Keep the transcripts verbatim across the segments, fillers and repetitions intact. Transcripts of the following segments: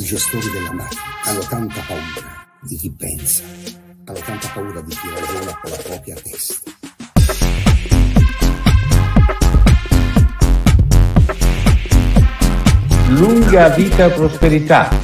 gestori della macchina hanno tanta paura di chi pensa, hanno tanta paura di chi ragiona con la propria testa. Lunga vita e prosperità.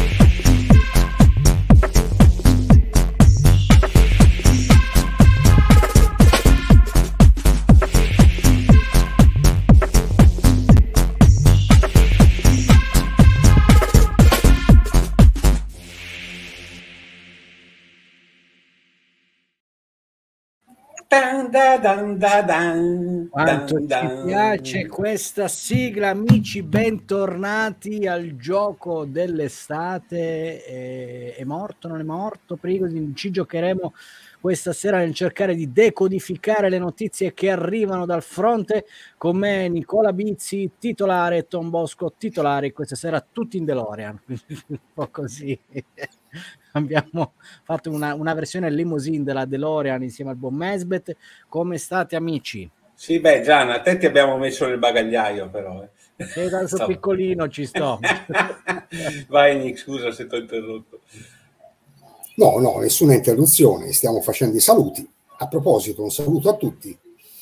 Dan, da, dan, da, dan, Quanto dan, dan. ci piace questa sigla, amici, bentornati al gioco dell'estate. Eh, è morto, non è morto? Prego, ci giocheremo questa sera nel cercare di decodificare le notizie che arrivano dal fronte. Con me Nicola Bizzi, titolare, e Tom Bosco, titolare. Questa sera tutti in DeLorean, un po' così. Abbiamo fatto una, una versione limousine della DeLorean insieme al buon Mesbet. Come state, amici? Sì, beh, Gianna, a te ti abbiamo messo nel bagagliaio, però. Eh. Sei tanto Stavo... piccolino, ci sto. Vai, Nick, scusa se ti ho interrotto. No, no, nessuna interruzione, stiamo facendo i saluti. A proposito, un saluto a tutti.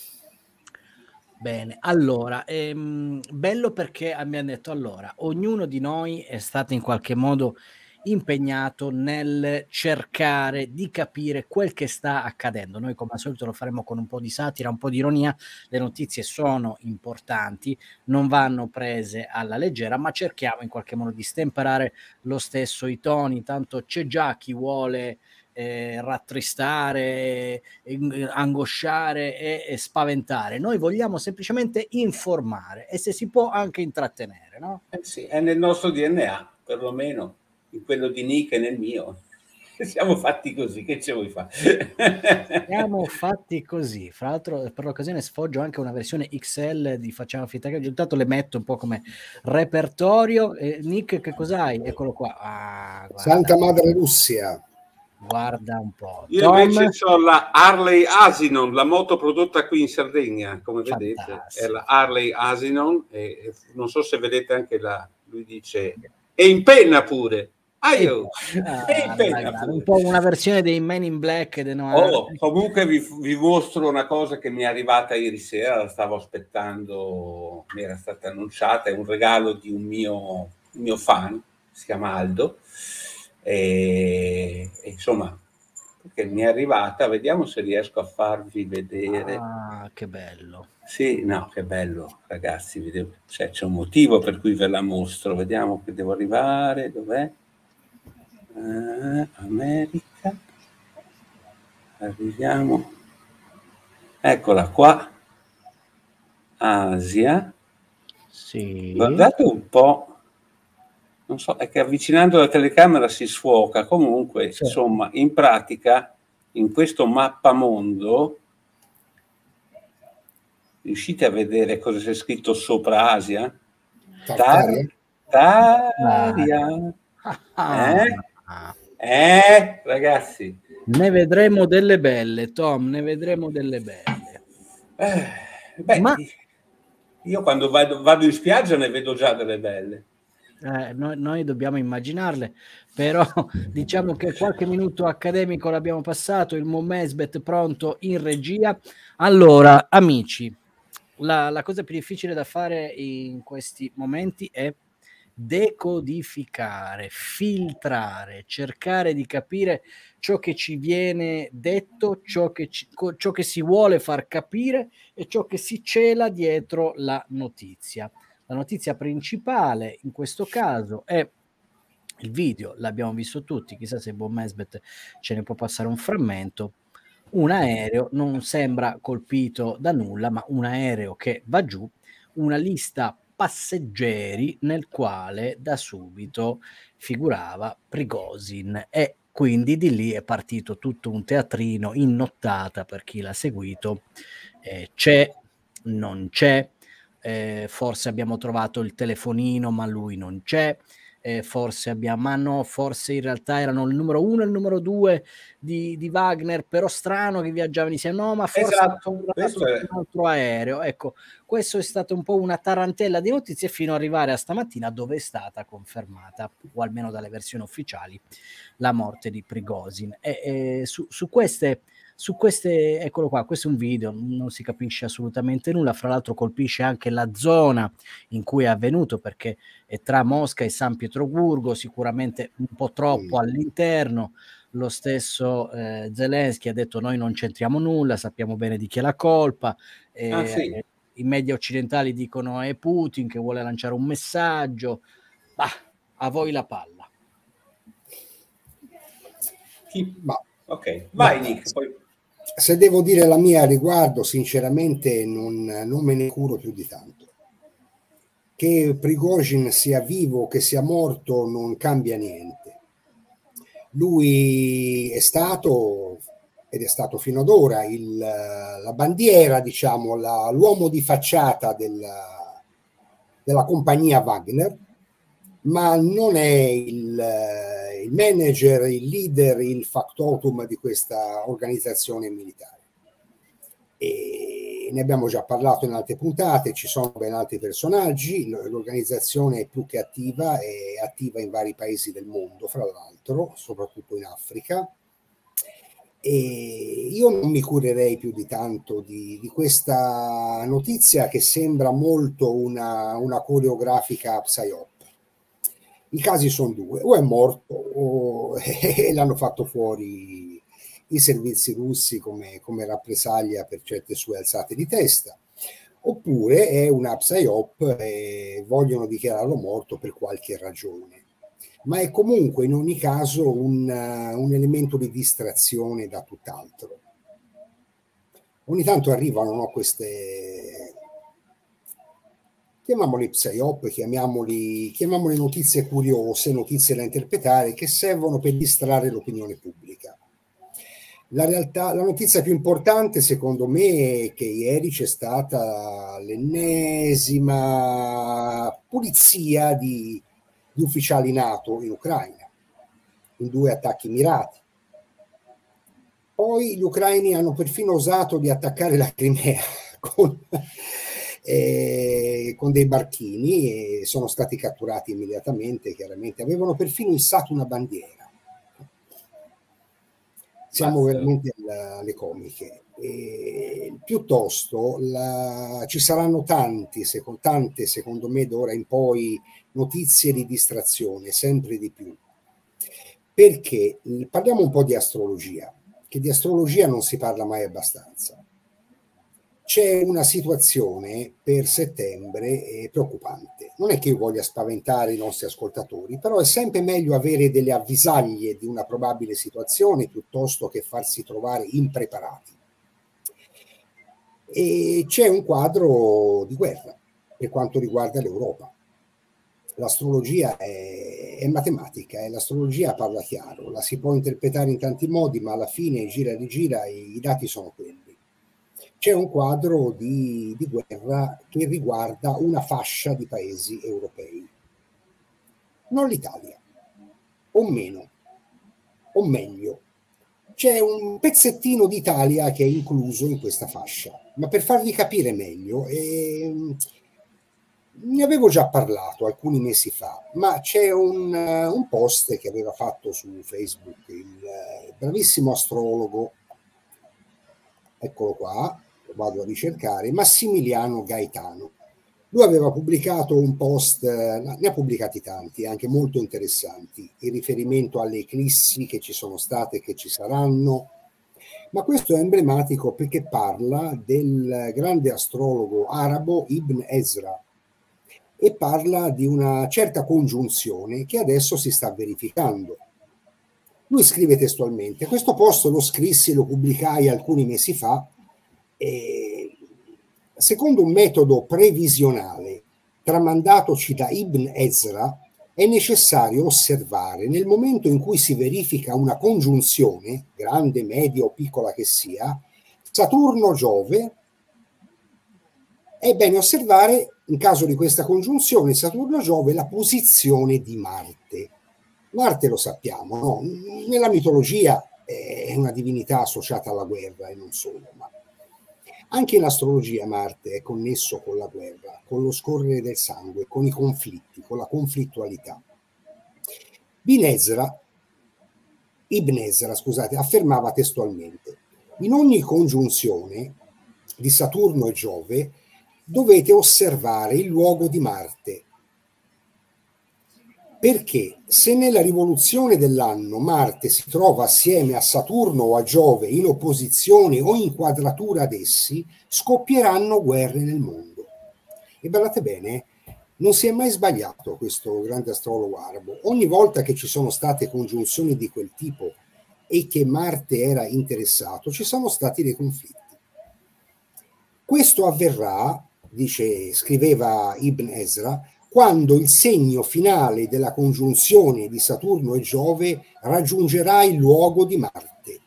Bene, allora, ehm, bello perché abbiamo detto, allora, ognuno di noi è stato in qualche modo impegnato nel cercare di capire quel che sta accadendo. Noi come al solito lo faremo con un po' di satira, un po' di ironia. Le notizie sono importanti, non vanno prese alla leggera, ma cerchiamo in qualche modo di stemperare lo stesso i toni. Tanto c'è già chi vuole eh, rattristare, eh, angosciare e, e spaventare. Noi vogliamo semplicemente informare e, se si può, anche intrattenere, no? Eh sì, è nel nostro D N A, perlomeno in quello di Nick e nel mio. Siamo fatti così, che ce vuoi fare? Siamo fatti così. Fra l'altro, per l'occasione sfoggio anche una versione X L di Facciamo Finta che intanto le metto un po' come repertorio. Eh, Nick, che cos'hai? Eccolo qua. Ah, Santa Madre Russia. Guarda un po'. Io Tom, invece ho la Harley Asinon, la moto prodotta qui in Sardegna, come vedete. Fantastico. È la Harley Asinon, e non so se vedete anche la, lui dice, e in penna pure. Ah, io. Ah, E in penna pure. Un po' una versione dei Men in Black. Dei oh, comunque vi, vi mostro una cosa che mi è arrivata ieri sera, la stavo aspettando, mi era stata annunciata, è un regalo di un mio, un mio fan, si chiama Aldo. E, e insomma, perché mi è arrivata, vediamo se riesco a farvi vedere. Ah, che bello. Sì, no, che bello, ragazzi, vedevo, cioè, c'è un motivo per cui ve la mostro. Vediamo che devo arrivare, dov'è? Uh, America, arriviamo, eccola qua. Asia, sì. Guardate un po'. Non so, è che avvicinando la telecamera si sfuoca. Comunque, sì. Insomma, in pratica, in questo mappamondo, riuscite a vedere cosa c'è scritto sopra Asia? Tartaria. Tartaria. Eh? Eh, ragazzi. Ne vedremo delle belle, Tom, ne vedremo delle belle. Eh, beh, Ma... io quando vado, vado in spiaggia ne vedo già delle belle. Eh, noi, noi dobbiamo immaginarle, però diciamo che qualche minuto accademico l'abbiamo passato, il Momesbet pronto in regia. Allora, amici, la, la cosa più difficile da fare in questi momenti è decodificare, filtrare, cercare di capire ciò che ci viene detto, ciò che, ci, ciò che si vuole far capire e ciò che si cela dietro la notizia. La notizia principale in questo caso è il video, l'abbiamo visto tutti, chissà se Buon Mesbet ce ne può passare un frammento. Un aereo non sembra colpito da nulla, ma un aereo che va giù, una lista passeggeri nel quale da subito figurava Prigozhin, e quindi di lì è partito tutto un teatrino in nottata per chi l'ha seguito. Eh, c'è, non c'è. Eh, forse abbiamo trovato il telefonino ma lui non c'è, eh, forse abbiamo, ma no, forse in realtà erano il numero uno e il numero due di, di Wagner, però strano che viaggiavano insieme, no, ma forse esatto, questo è... un altro aereo. Ecco, questo è stato un po' una tarantella di notizie fino ad arrivare a stamattina, dove è stata confermata, o almeno dalle versioni ufficiali, la morte di Prigozhin. E, e su, su queste Su queste, eccolo qua, questo è un video, non si capisce assolutamente nulla, fra l'altro colpisce anche la zona in cui è avvenuto, perché è tra Mosca e San Pietroburgo, sicuramente un po' troppo mm. all'interno. Lo stesso eh, Zelensky ha detto: noi non c'entriamo nulla, sappiamo bene di chi è la colpa. Eh, ah, sì. eh, i media occidentali dicono è Putin che vuole lanciare un messaggio. Bah, a voi la palla. Ma, ok, vai Nick, poi... Se devo dire la mia a riguardo, sinceramente non, non me ne curo più di tanto. Che Prigozhin sia vivo o che sia morto non cambia niente. Lui è stato, ed è stato fino ad ora, il, la bandiera, diciamo, la, l'uomo di facciata della, della compagnia Wagner, ma non è il, il manager, il leader, il factotum di questa organizzazione militare. E ne abbiamo già parlato in altre puntate, ci sono ben altri personaggi, l'organizzazione è più che attiva, è attiva in vari paesi del mondo, fra l'altro, soprattutto in Africa. E io non mi curerei più di tanto di, di questa notizia, che sembra molto una, una coreografica psyop. I casi sono due: o è morto o eh, l'hanno fatto fuori i servizi russi come, come rappresaglia per certe sue alzate di testa, oppure è una psyop e vogliono dichiararlo morto per qualche ragione. Ma è comunque in ogni caso un, un elemento di distrazione da tutt'altro. Ogni tanto arrivano, no, queste... chiamiamoli psyop, chiamiamoli, chiamiamoli notizie curiose, notizie da interpretare, che servono per distrarre l'opinione pubblica. La realtà, la notizia più importante secondo me è che ieri c'è stata l'ennesima pulizia di, di ufficiali NATO in Ucraina, in due attacchi mirati. Poi gli ucraini hanno perfino osato di attaccare la Crimea con... Eh, con dei barchini, e sono stati catturati immediatamente. Chiaramente avevano perfino issato una bandiera. Siamo Basta. veramente alla, alle comiche. E piuttosto la, ci saranno tanti, secondo, tante secondo me d'ora in poi notizie di distrazione, sempre di più, perché parliamo un po' di astrologia, che di astrologia non si parla mai abbastanza. C'è una situazione per settembre eh, preoccupante. Non è che io voglia spaventare i nostri ascoltatori, però è sempre meglio avere delle avvisaglie di una probabile situazione piuttosto che farsi trovare impreparati. E c'è un quadro di guerra per quanto riguarda l'Europa. L'astrologia è, è matematica, e l'astrologia parla chiaro, la si può interpretare in tanti modi, ma alla fine gira e rigira i, i dati sono quelli. C'è un quadro di, di guerra che riguarda una fascia di paesi europei, non l'Italia, o meno, o meglio, c'è un pezzettino d'Italia che è incluso in questa fascia. Ma per farvi capire meglio, eh, ne avevo già parlato alcuni mesi fa, ma c'è un, un post che aveva fatto su Facebook il bravissimo astrologo, eccolo qua, vado a ricercare, Massimiliano Gaetano. Lui aveva pubblicato un post, ne ha pubblicati tanti, anche molto interessanti, in riferimento alle eclissi che ci sono state e che ci saranno, ma questo è emblematico perché parla del grande astrologo arabo Ibn Ezra e parla di una certa congiunzione che adesso si sta verificando. Lui scrive testualmente: questo post lo scrissi e lo pubblicai alcuni mesi fa, e secondo un metodo previsionale tramandatoci da Ibn Ezra è necessario osservare nel momento in cui si verifica una congiunzione, grande, media o piccola che sia, Saturno-Giove, è bene osservare in caso di questa congiunzione Saturno-Giove, la posizione di Marte. Marte lo sappiamo, no? Nella mitologia è una divinità associata alla guerra e non solo, ma anche in astrologia Marte è connesso con la guerra, con lo scorrere del sangue, con i conflitti, con la conflittualità. Ibn Ezra, Ibn Ezra, scusate, affermava testualmente: in ogni congiunzione di Saturno e Giove dovete osservare il luogo di Marte, perché se nella rivoluzione dell'anno Marte si trova assieme a Saturno o a Giove in opposizione o in quadratura ad essi, scoppieranno guerre nel mondo. E guardate bene, non si è mai sbagliato questo grande astrologo arabo. Ogni volta che ci sono state congiunzioni di quel tipo e che Marte era interessato, ci sono stati dei conflitti. Questo avverrà, dice, scriveva Ibn Ezra, quando il segno finale della congiunzione di Saturno e Giove raggiungerà il luogo di Marte.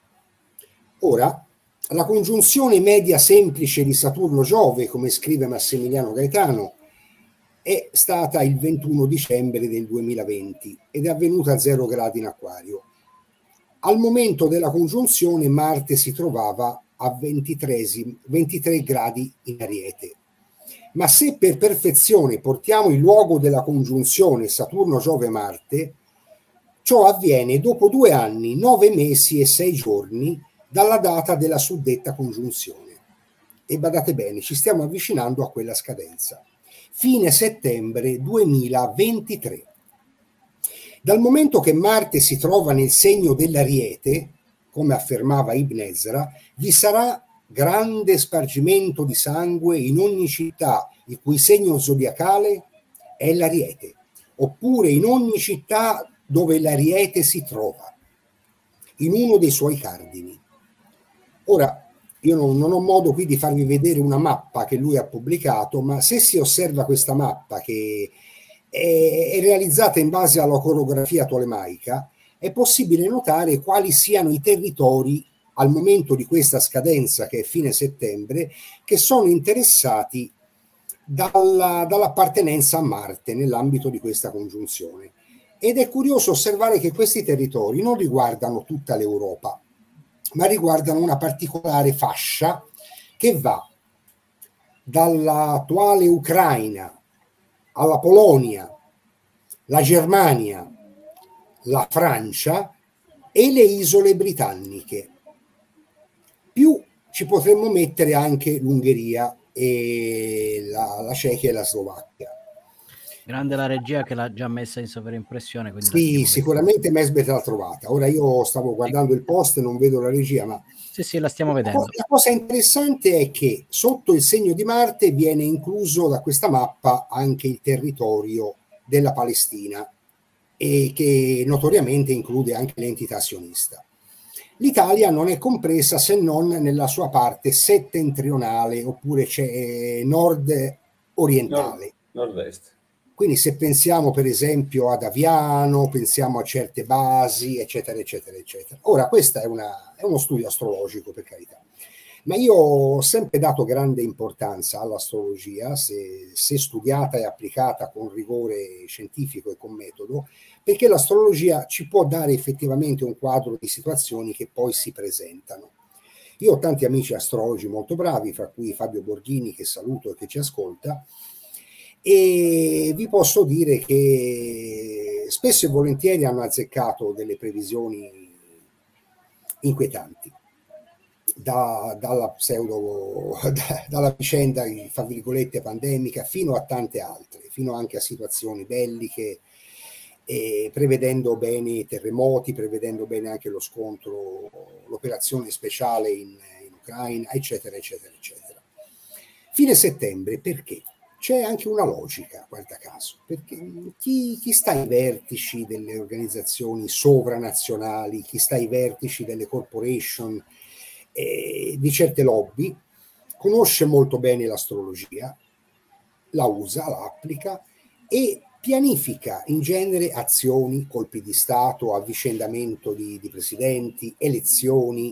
Ora, la congiunzione media semplice di Saturno-Giove, come scrive Massimiliano Gaetano, è stata il ventuno dicembre del duemilaventi ed è avvenuta a zero gradi in Acquario. Al momento della congiunzione Marte si trovava a ventitré gradi in Ariete. Ma se per perfezione portiamo il luogo della congiunzione Saturno-Giove-Marte, ciò avviene dopo due anni, nove mesi e sei giorni dalla data della suddetta congiunzione. E badate bene, ci stiamo avvicinando a quella scadenza. Fine settembre duemilaventitré. Dal momento che Marte si trova nel segno dell'Ariete, come affermava Ibn Ezra, vi sarà grande spargimento di sangue in ogni città il cui segno zodiacale è l'Ariete, oppure in ogni città dove l'Ariete si trova, in uno dei suoi cardini. Ora, io non, non ho modo qui di farvi vedere una mappa che lui ha pubblicato, ma se si osserva questa mappa che è, è realizzata in base alla coreografia tolemaica, è possibile notare quali siano i territori al momento di questa scadenza, che è fine settembre, che sono interessati dalla, dall'appartenenza a Marte nell'ambito di questa congiunzione. Ed è curioso osservare che questi territori non riguardano tutta l'Europa, ma riguardano una particolare fascia che va dall'attuale Ucraina alla Polonia, la Germania, la Francia e le isole britanniche. Più ci potremmo mettere anche l'Ungheria e la, la Cechia e la Slovacchia. Grande la regia che l'ha già messa in sovraimpressione. Sì, sicuramente Mesbet l'ha trovata. Ora io stavo guardando il post e non vedo la regia, ma sì, sì, la stiamo vedendo. La cosa interessante è che sotto il segno di Marte viene incluso da questa mappa anche il territorio della Palestina, e che notoriamente include anche l'entità sionista. L'Italia non è compresa se non nella sua parte settentrionale, oppure c'è nord orientale. Nord, nord-est. Quindi se pensiamo per esempio ad Aviano, pensiamo a certe basi, eccetera, eccetera, eccetera. Ora, questo è, una, è uno studio astrologico, per carità, ma io ho sempre dato grande importanza all'astrologia, se, se studiata e applicata con rigore scientifico e con metodo, perché l'astrologia ci può dare effettivamente un quadro di situazioni che poi si presentano. Io ho tanti amici astrologi molto bravi, fra cui Fabio Borghini, che saluto e che ci ascolta, e vi posso dire che spesso e volentieri hanno azzeccato delle previsioni inquietanti, da, dalla pseudo da, dalla vicenda, fra virgolette, pandemica, fino a tante altre, fino anche a situazioni belliche, e prevedendo bene i terremoti, prevedendo bene anche lo scontro, l'operazione speciale in, in Ucraina, eccetera, eccetera, eccetera. Fine settembre, perché? C'è anche una logica, guarda caso, perché chi, chi sta ai vertici delle organizzazioni sovranazionali, chi sta ai vertici delle corporation, eh, di certe lobby, conosce molto bene l'astrologia, la usa, la applica e pianifica in genere azioni, colpi di Stato, avvicendamento di, di presidenti, elezioni,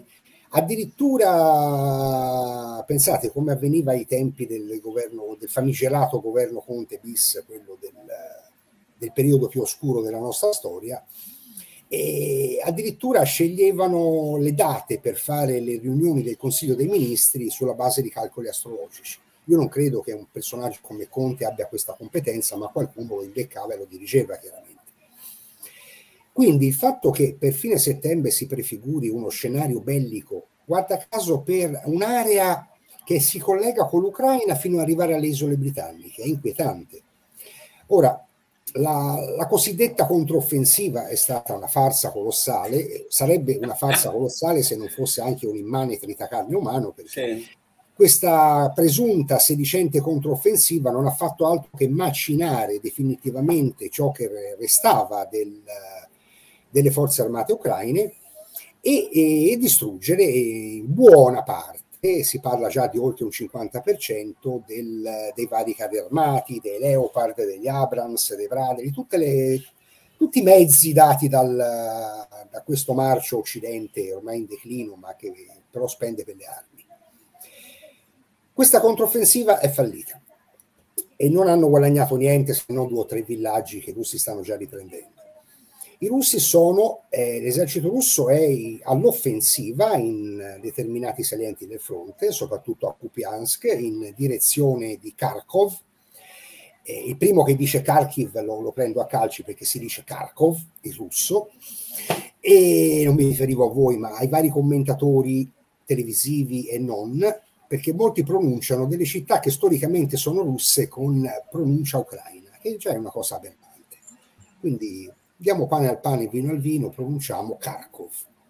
Addirittura, pensate come avveniva ai tempi del governo, del famigerato governo Conte bis, quello del, del periodo più oscuro della nostra storia, e addirittura sceglievano le date per fare le riunioni del Consiglio dei Ministri sulla base di calcoli astrologici. Io non credo che un personaggio come Conte abbia questa competenza, ma qualcuno lo imbeccava e lo dirigeva chiaramente. Quindi il fatto che per fine settembre si prefiguri uno scenario bellico, guarda caso per un'area che si collega con l'Ucraina fino ad arrivare alle isole britanniche, è inquietante. Ora, la, la cosiddetta controffensiva è stata una farsa colossale, sarebbe una farsa colossale se non fosse anche un immane tritacarne umano, perché sì. Questa presunta sedicente controffensiva non ha fatto altro che macinare definitivamente ciò che restava del delle forze armate ucraine e, e, e distruggere in buona parte, si parla già di oltre un cinquanta per cento del, dei vari carri armati, dei Leopard, degli Abrams, dei Bradley, tutte le, tutti i mezzi dati dal, da questo marcio occidente ormai in declino, ma che però spende per le armi. Questa controffensiva è fallita e non hanno guadagnato niente se non due o tre villaggi che i russi stanno già riprendendo. I russi sono, eh, l'esercito russo è all'offensiva in determinati salienti del fronte, soprattutto a Kupiansk, in direzione di Kharkov. Eh, il primo che dice Kharkiv lo, lo prendo a calci perché si dice Kharkov, il russo, e non mi riferivo a voi, ma ai vari commentatori televisivi e non, perché molti pronunciano delle città che storicamente sono russe con pronuncia ucraina, che già è una cosa aberrante. Quindi diamo pane al pane, vino al vino, pronunciamo Kharkov.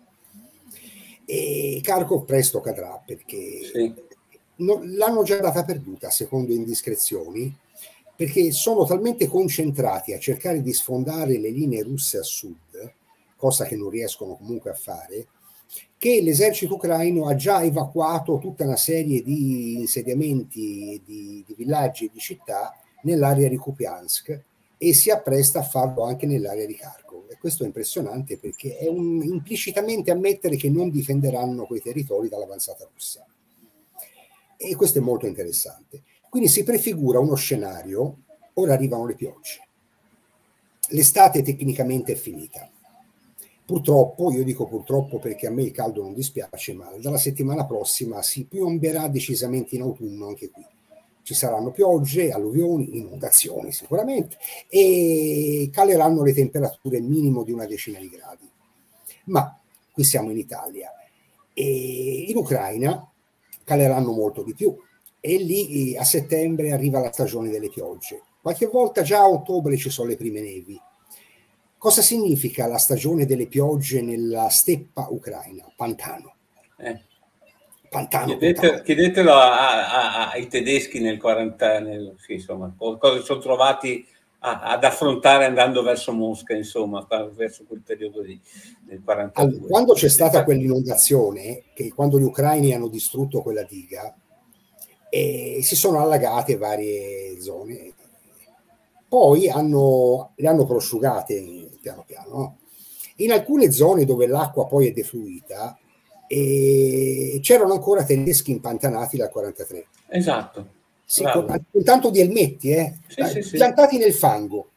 E Kharkov presto cadrà perché sì. non, l'hanno già data perduta, secondo indiscrezioni, perché sono talmente concentrati a cercare di sfondare le linee russe a sud, cosa che non riescono comunque a fare, che l'esercito ucraino ha già evacuato tutta una serie di insediamenti, di, di villaggi e di città nell'area di Kupiansk, e si appresta a farlo anche nell'area di Kharkov. E questo è impressionante perché è un, implicitamente ammettere che non difenderanno quei territori dall'avanzata russa. E questo è molto interessante. Quindi si prefigura uno scenario, ora arrivano le piogge. L'estate tecnicamente è finita. Purtroppo, io dico purtroppo perché a me il caldo non dispiace, ma dalla settimana prossima si piomberà decisamente in autunno anche qui. Ci saranno piogge, alluvioni, inondazioni sicuramente e caleranno le temperature minimo di una decina di gradi. Ma qui siamo in Italia e in Ucraina caleranno molto di più e lì a settembre arriva la stagione delle piogge. Qualche volta già a ottobre ci sono le prime nevi. Cosa significa la stagione delle piogge nella steppa ucraina? Pantano. Eh. Pantano, Chiedete, pantano. Chiedetelo a, a, a, ai tedeschi nel quaranta, nel, sì, insomma, cosa sono trovati a, ad affrontare andando verso Mosca, insomma, verso quel periodo lì, del quarantadue. Allora, quando c'è stata quell'inondazione, che quando gli ucraini hanno distrutto quella diga, e si sono allagate varie zone, poi hanno, le hanno prosciugate piano piano. In alcune zone dove l'acqua poi è defluita, e c'erano ancora tedeschi impantanati dal quarantatré. Esatto. Sì, con, con tanto di elmetti, eh, sì, sì, sì. piantati nel fango.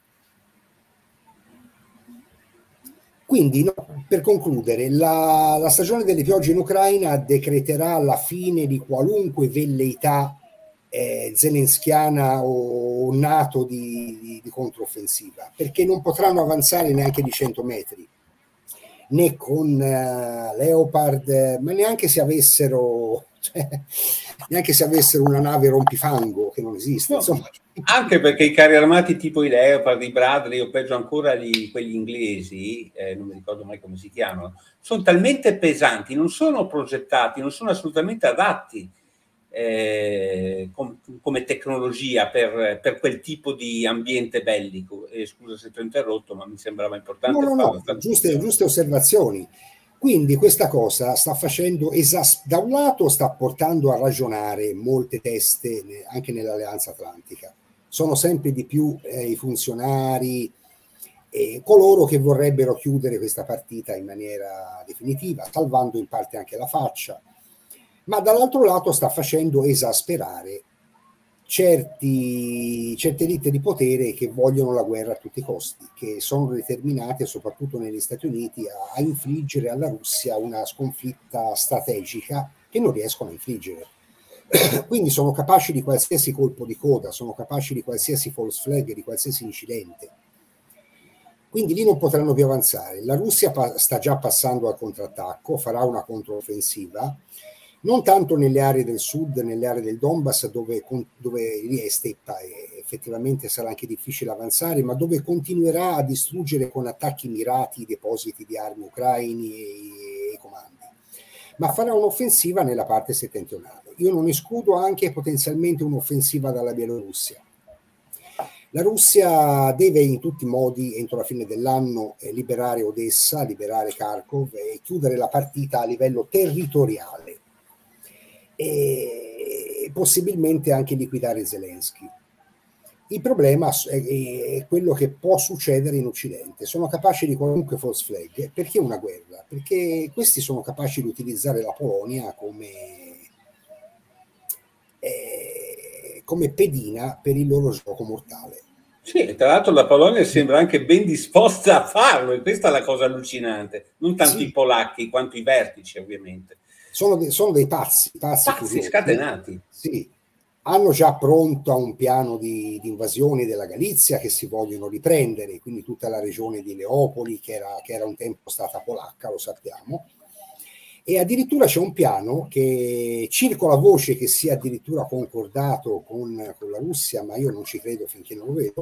Quindi, no, per concludere, la, la stagione delle piogge in Ucraina decreterà la fine di qualunque velleità eh, zelenskiana o NATO di, di, di controffensiva, perché non potranno avanzare neanche di cento metri. Né con uh, Leopard, ma neanche se avessero, cioè, neanche se avessero una nave rompifango, che non esiste. No, insomma. Anche perché i carri armati tipo i Leopard, i Bradley, o peggio ancora gli, quelli inglesi, eh, non mi ricordo mai come si chiamano, sono talmente pesanti, non sono progettati, non sono assolutamente adatti eh, com, come tecnologia per, per quel tipo di ambiente bellico. E scusa se ti ho interrotto, ma mi sembrava importante. No, no, no, giuste, giuste osservazioni. Quindi questa cosa sta facendo, esas- da un lato sta portando a ragionare molte teste anche nell'Alleanza Atlantica. Sono sempre di più eh, i funzionari e coloro che vorrebbero chiudere questa partita in maniera definitiva, salvando in parte anche la faccia, ma dall'altro lato sta facendo esasperare certi, certe elite di potere che vogliono la guerra a tutti i costi, che sono determinate soprattutto negli Stati Uniti a, a infliggere alla Russia una sconfitta strategica che non riescono a infliggere. Quindi sono capaci di qualsiasi colpo di coda, sono capaci di qualsiasi false flag, di qualsiasi incidente. Quindi lì non potranno più avanzare. La Russia sta già passando al contrattacco, farà una controffensiva, non tanto nelle aree del sud, nelle aree del Donbass, dove, dove lì è steppa e effettivamente sarà anche difficile avanzare, ma dove continuerà a distruggere con attacchi mirati i depositi di armi ucraini e i comandi. Ma farà un'offensiva nella parte settentrionale. Io non escludo anche potenzialmente un'offensiva dalla Bielorussia. La Russia deve in tutti i modi, entro la fine dell'anno, eh, liberare Odessa, liberare Kharkov e chiudere la partita a livello territoriale e possibilmente anche liquidare Zelensky. Il problema è, è quello che può succedere in Occidente. Sono capaci di qualunque false flag. Perché una guerra? Perché questi sono capaci di utilizzare la Polonia come, eh, come pedina per il loro gioco mortale. Sì, tra l'altro la Polonia sembra anche ben disposta a farlo, e questa è la cosa allucinante. Non tanto sì. I polacchi quanto i vertici, ovviamente. Sono, de, sono dei pazzi, pazzi, pazzi scatenati. Sì. Hanno già pronto un piano di, di invasione della Galizia che si vogliono riprendere, quindi tutta la regione di Leopoli, che era, che era un tempo stata polacca, lo sappiamo. E addirittura c'è un piano che circola voce che sia addirittura concordato con, con la Russia, ma io non ci credo finché non lo vedo,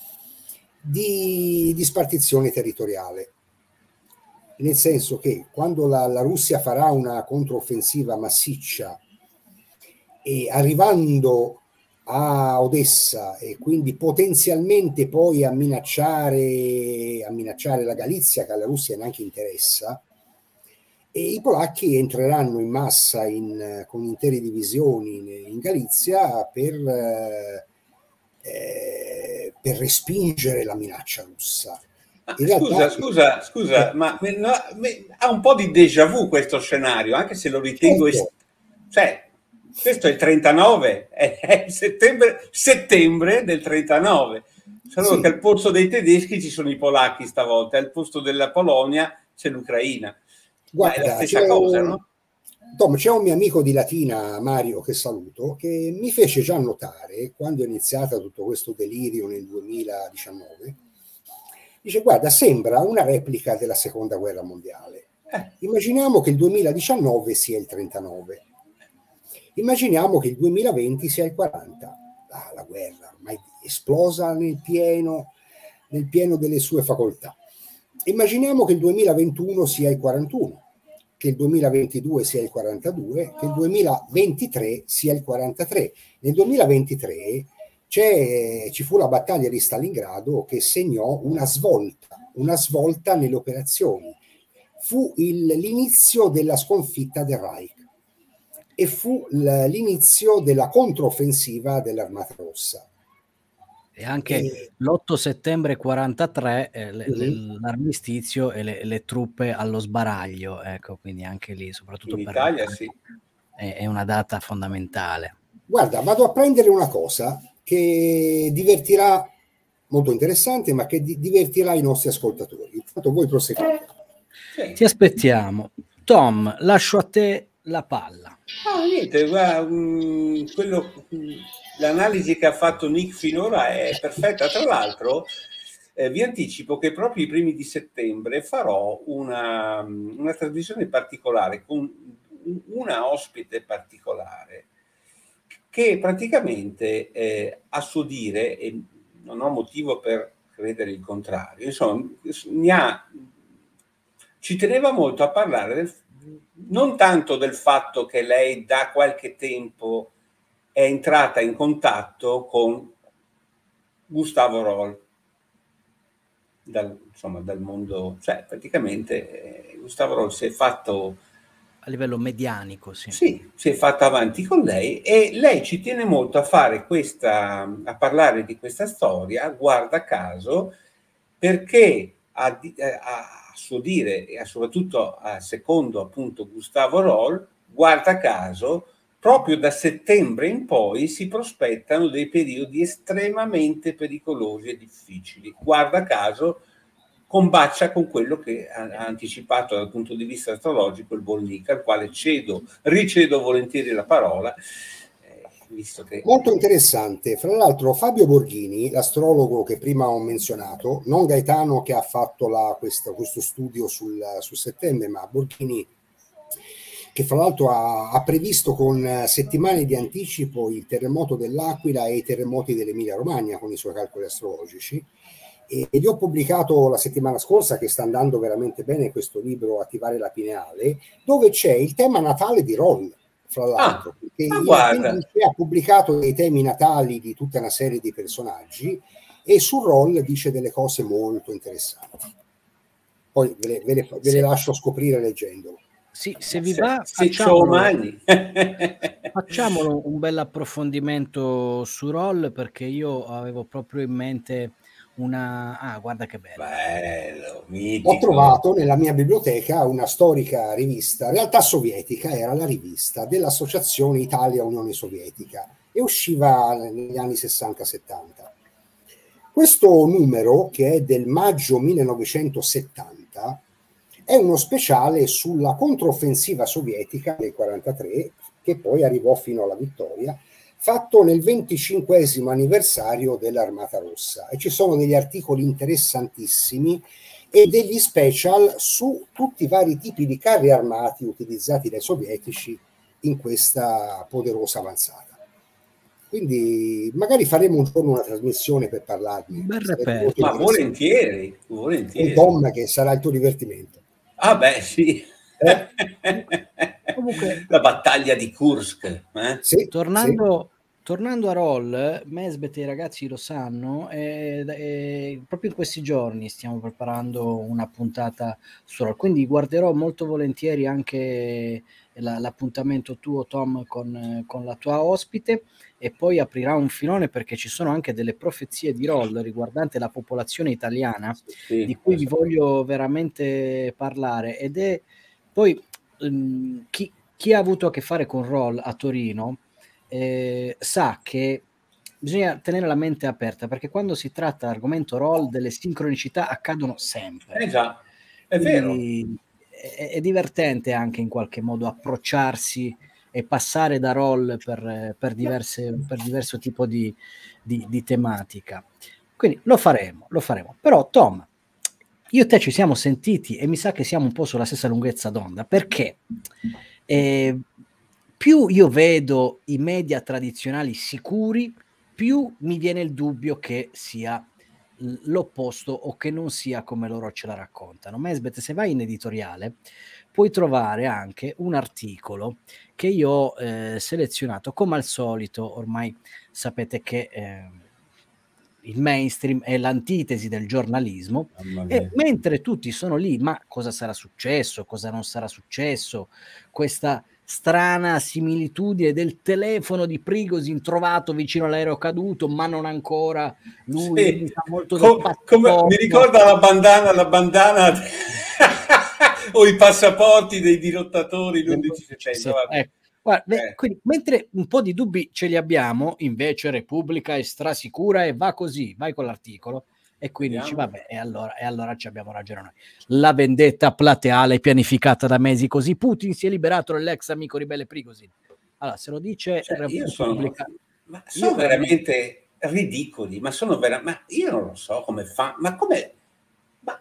di, di spartizione territoriale. Nel senso che quando la, la Russia farà una controffensiva massiccia e arrivando a Odessa e quindi potenzialmente poi a minacciare, a minacciare la Galizia, che alla Russia neanche interessa, e i polacchi entreranno in massa in, con intere divisioni in, in Galizia per, eh, per respingere la minaccia russa. Ah, scusa, realtà, scusa, scusa, eh, ma me, no, me, ha un po' di déjà vu questo scenario, anche se lo ritengo... Certo. Cioè, questo è il trentanove, è il settembre, settembre del trentanove, solo sì. Che al posto dei tedeschi ci sono i polacchi stavolta, al posto della Polonia c'è l'Ucraina. Guarda, è la stessa cosa, un, no? Tom, c'è un mio amico di Latina, Mario, che saluto, che mi fece già notare, quando è iniziata tutto questo delirio nel duemiladiciannove, dice, guarda, sembra una replica della seconda guerra mondiale. Eh. Immaginiamo che il duemiladiciannove sia il trentanove. Immaginiamo che il duemilaventi sia il quaranta. Ah, la guerra ormai esplosa nel pieno, nel pieno delle sue facoltà. Immaginiamo che il duemilaventuno sia il quarantuno, che il duemilaventidue sia il quarantadue, che il duemilaventitré sia il quarantatré. Nel duemilaventitré c'è, ci fu la battaglia di Stalingrado che segnò una svolta, una svolta nelle operazioni. Fu il, l'inizio della sconfitta del Reich e fu l'inizio della controffensiva dell'Armata Rossa. E anche e... l'otto settembre quarantatré eh, mm-hmm. l'armistizio e le, le truppe allo sbaraglio, ecco, quindi anche lì, soprattutto in per Italia, sì. è, è una data fondamentale. Guarda, vado a prendere una cosa che divertirà, molto interessante, ma che di- divertirà i nostri ascoltatori. Intanto voi proseguite. Ti aspettiamo. Tom, lascio a te la palla. Ah, niente, guarda, um, quello, um, l'analisi che ha fatto Nick finora è perfetta. Tra l'altro, eh, vi anticipo che proprio i primi di settembre farò una, una trasmissione particolare con una ospite particolare che praticamente eh, a suo dire, e non ho motivo per credere il contrario, insomma, mi ha, ci teneva molto a parlare del non tanto del fatto che lei da qualche tempo è entrata in contatto con Gustavo Roll, dal, insomma, dal mondo, cioè praticamente eh, Gustavo Roll si è fatto a livello medianico, sì. Sì, si è fatto avanti con lei e lei ci tiene molto a fare questa, a parlare di questa storia, guarda caso, perché a, a, a suo dire e soprattutto a secondo appunto Gustavo Roll, guarda caso, proprio da settembre in poi si prospettano dei periodi estremamente pericolosi e difficili. Guarda caso, combacia con quello che ha, ha anticipato dal punto di vista astrologico il Bolnica, al quale cedo, ricedo volentieri la parola. Eh, visto che... Molto interessante. Fra l'altro Fabio Borghini, l'astrologo che prima ho menzionato, non Gaetano che ha fatto la, questo, questo studio sul, sul settembre, ma Borghini che fra l'altro ha, ha previsto con settimane di anticipo il terremoto dell'Aquila e i terremoti dell'Emilia Romagna con i suoi calcoli astrologici, e, e gli ho pubblicato la settimana scorsa, che sta andando veramente bene, questo libro Attivare la Pineale, dove c'è il tema natale di Roll, fra l'altro, ah, perché ma guarda. ha pubblicato dei temi natali di tutta una serie di personaggi, e su Roll dice delle cose molto interessanti. Poi ve le, ve le, ve le lascio scoprire leggendolo. Sì, se vi va, se, facciamolo, facciamolo un bel approfondimento su Roll, perché io avevo proprio in mente una... Ah, guarda che bello. Bello, mitico. Ho trovato nella mia biblioteca una storica rivista, in realtà sovietica, era la rivista dell'Associazione Italia-Unione Sovietica, e usciva negli anni sessanta settanta. Questo numero, che è del maggio millenovecentosettanta, è uno speciale sulla controffensiva sovietica del quarantatré, che poi arrivò fino alla vittoria, fatto nel venticinquesimo anniversario dell'Armata Rossa, e ci sono degli articoli interessantissimi e degli special su tutti i vari tipi di carri armati utilizzati dai sovietici in questa poderosa avanzata. Quindi magari faremo un giorno una trasmissione per parlarne. Ma volentieri, volentieri. E Dom, che sarà il tuo divertimento. Ah beh, sì. Eh? Comunque, la battaglia di Kursk. Eh? Sì, tornando, sì. tornando a Roll, Mesbet e i ragazzi lo sanno, e, e proprio in questi giorni stiamo preparando una puntata su Roll, quindi guarderò molto volentieri anche la, l'appuntamento tuo, Tom, con, con la tua ospite, e poi aprirà un filone, perché ci sono anche delle profezie di Roll riguardante la popolazione italiana, sì, di cui vi voglio veramente parlare. Ed è poi um, chi, chi ha avuto a che fare con Roll a Torino eh, sa che bisogna tenere la mente aperta, perché quando si tratta dell'argomento Roll, delle sincronicità accadono sempre. Eh già, è Quindi vero. È, è divertente anche in qualche modo approcciarsi e passare da Roll per, per, diverse, per diverso tipo di, di, di tematica. Quindi lo faremo, lo faremo. Però Tom, io e te ci siamo sentiti e mi sa che siamo un po' sulla stessa lunghezza d'onda, perché eh, più io vedo i media tradizionali sicuri, più mi viene il dubbio che sia l'opposto o che non sia come loro ce la raccontano. Mesbet, se vai in editoriale puoi trovare anche un articolo che io ho eh, selezionato, come al solito. Ormai sapete che eh, il mainstream è l'antitesi del giornalismo, e mentre tutti sono lì, ma cosa sarà successo, cosa non sarà successo, questa strana similitudine del telefono di Prigozhin trovato vicino all'aereo caduto, ma non ancora lui, sì. sa molto Com- del come, mi ricorda la bandana, la bandana o i passaporti dei dirottatori l'undici settembre. Sì, ecco. Guarda, eh. Quindi, mentre un po' di dubbi ce li abbiamo, invece Repubblica è strasicura e va così, vai con l'articolo, e quindi dici vabbè, e allora, e allora ci abbiamo ragione noi. La vendetta plateale pianificata da mesi, così Putin si è liberato dell'ex amico ribelle Prigozhin. Allora, se lo dice cioè, Repubblica... Sono, ma sono io veramente ridicoli, ma sono vera, ma io non lo so come fa, ma come... Ma...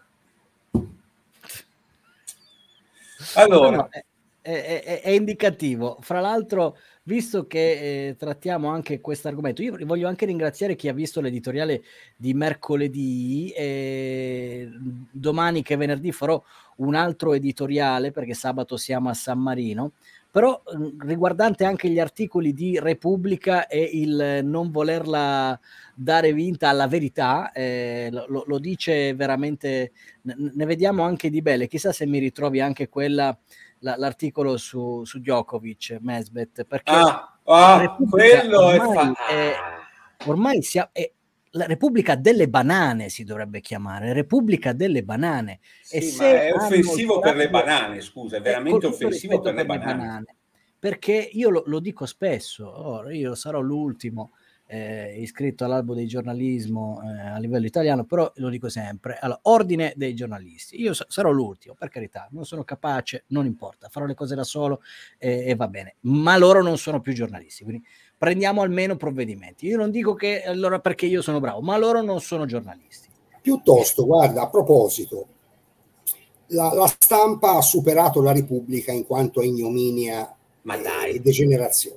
Allora... No, no, è, è, è, è indicativo. Fra l'altro, visto che eh, trattiamo anche questo argomento, io voglio anche ringraziare chi ha visto l'editoriale di mercoledì, e domani che è venerdì farò un altro editoriale, perché sabato siamo a San Marino, però riguardante anche gli articoli di Repubblica e il non volerla dare vinta alla verità, eh, lo, lo dice veramente, ne vediamo anche di belle. Chissà se mi ritrovi anche quella, la, l'articolo su, su Djokovic, Mesbet, perché ah, ah, quello ormai è, fa- è ormai sia, è, la Repubblica delle Banane si dovrebbe chiamare, Repubblica delle Banane. Sì, e ma se è offensivo per le banane, scusa, è veramente offensivo per le per banane. banane. Perché io lo, lo dico spesso, oh, io sarò l'ultimo eh, iscritto all'albo del giornalismo eh, a livello italiano, però lo dico sempre, allora, ordine dei giornalisti, io sarò l'ultimo, per carità, non sono capace, non importa, farò le cose da solo eh, e va bene, ma loro non sono più giornalisti, quindi prendiamo almeno provvedimenti. Io non dico che allora perché io sono bravo, ma loro non sono giornalisti. Piuttosto, guarda, a proposito, la, la stampa ha superato la Repubblica in quanto a ignominia Ma dai. e degenerazione.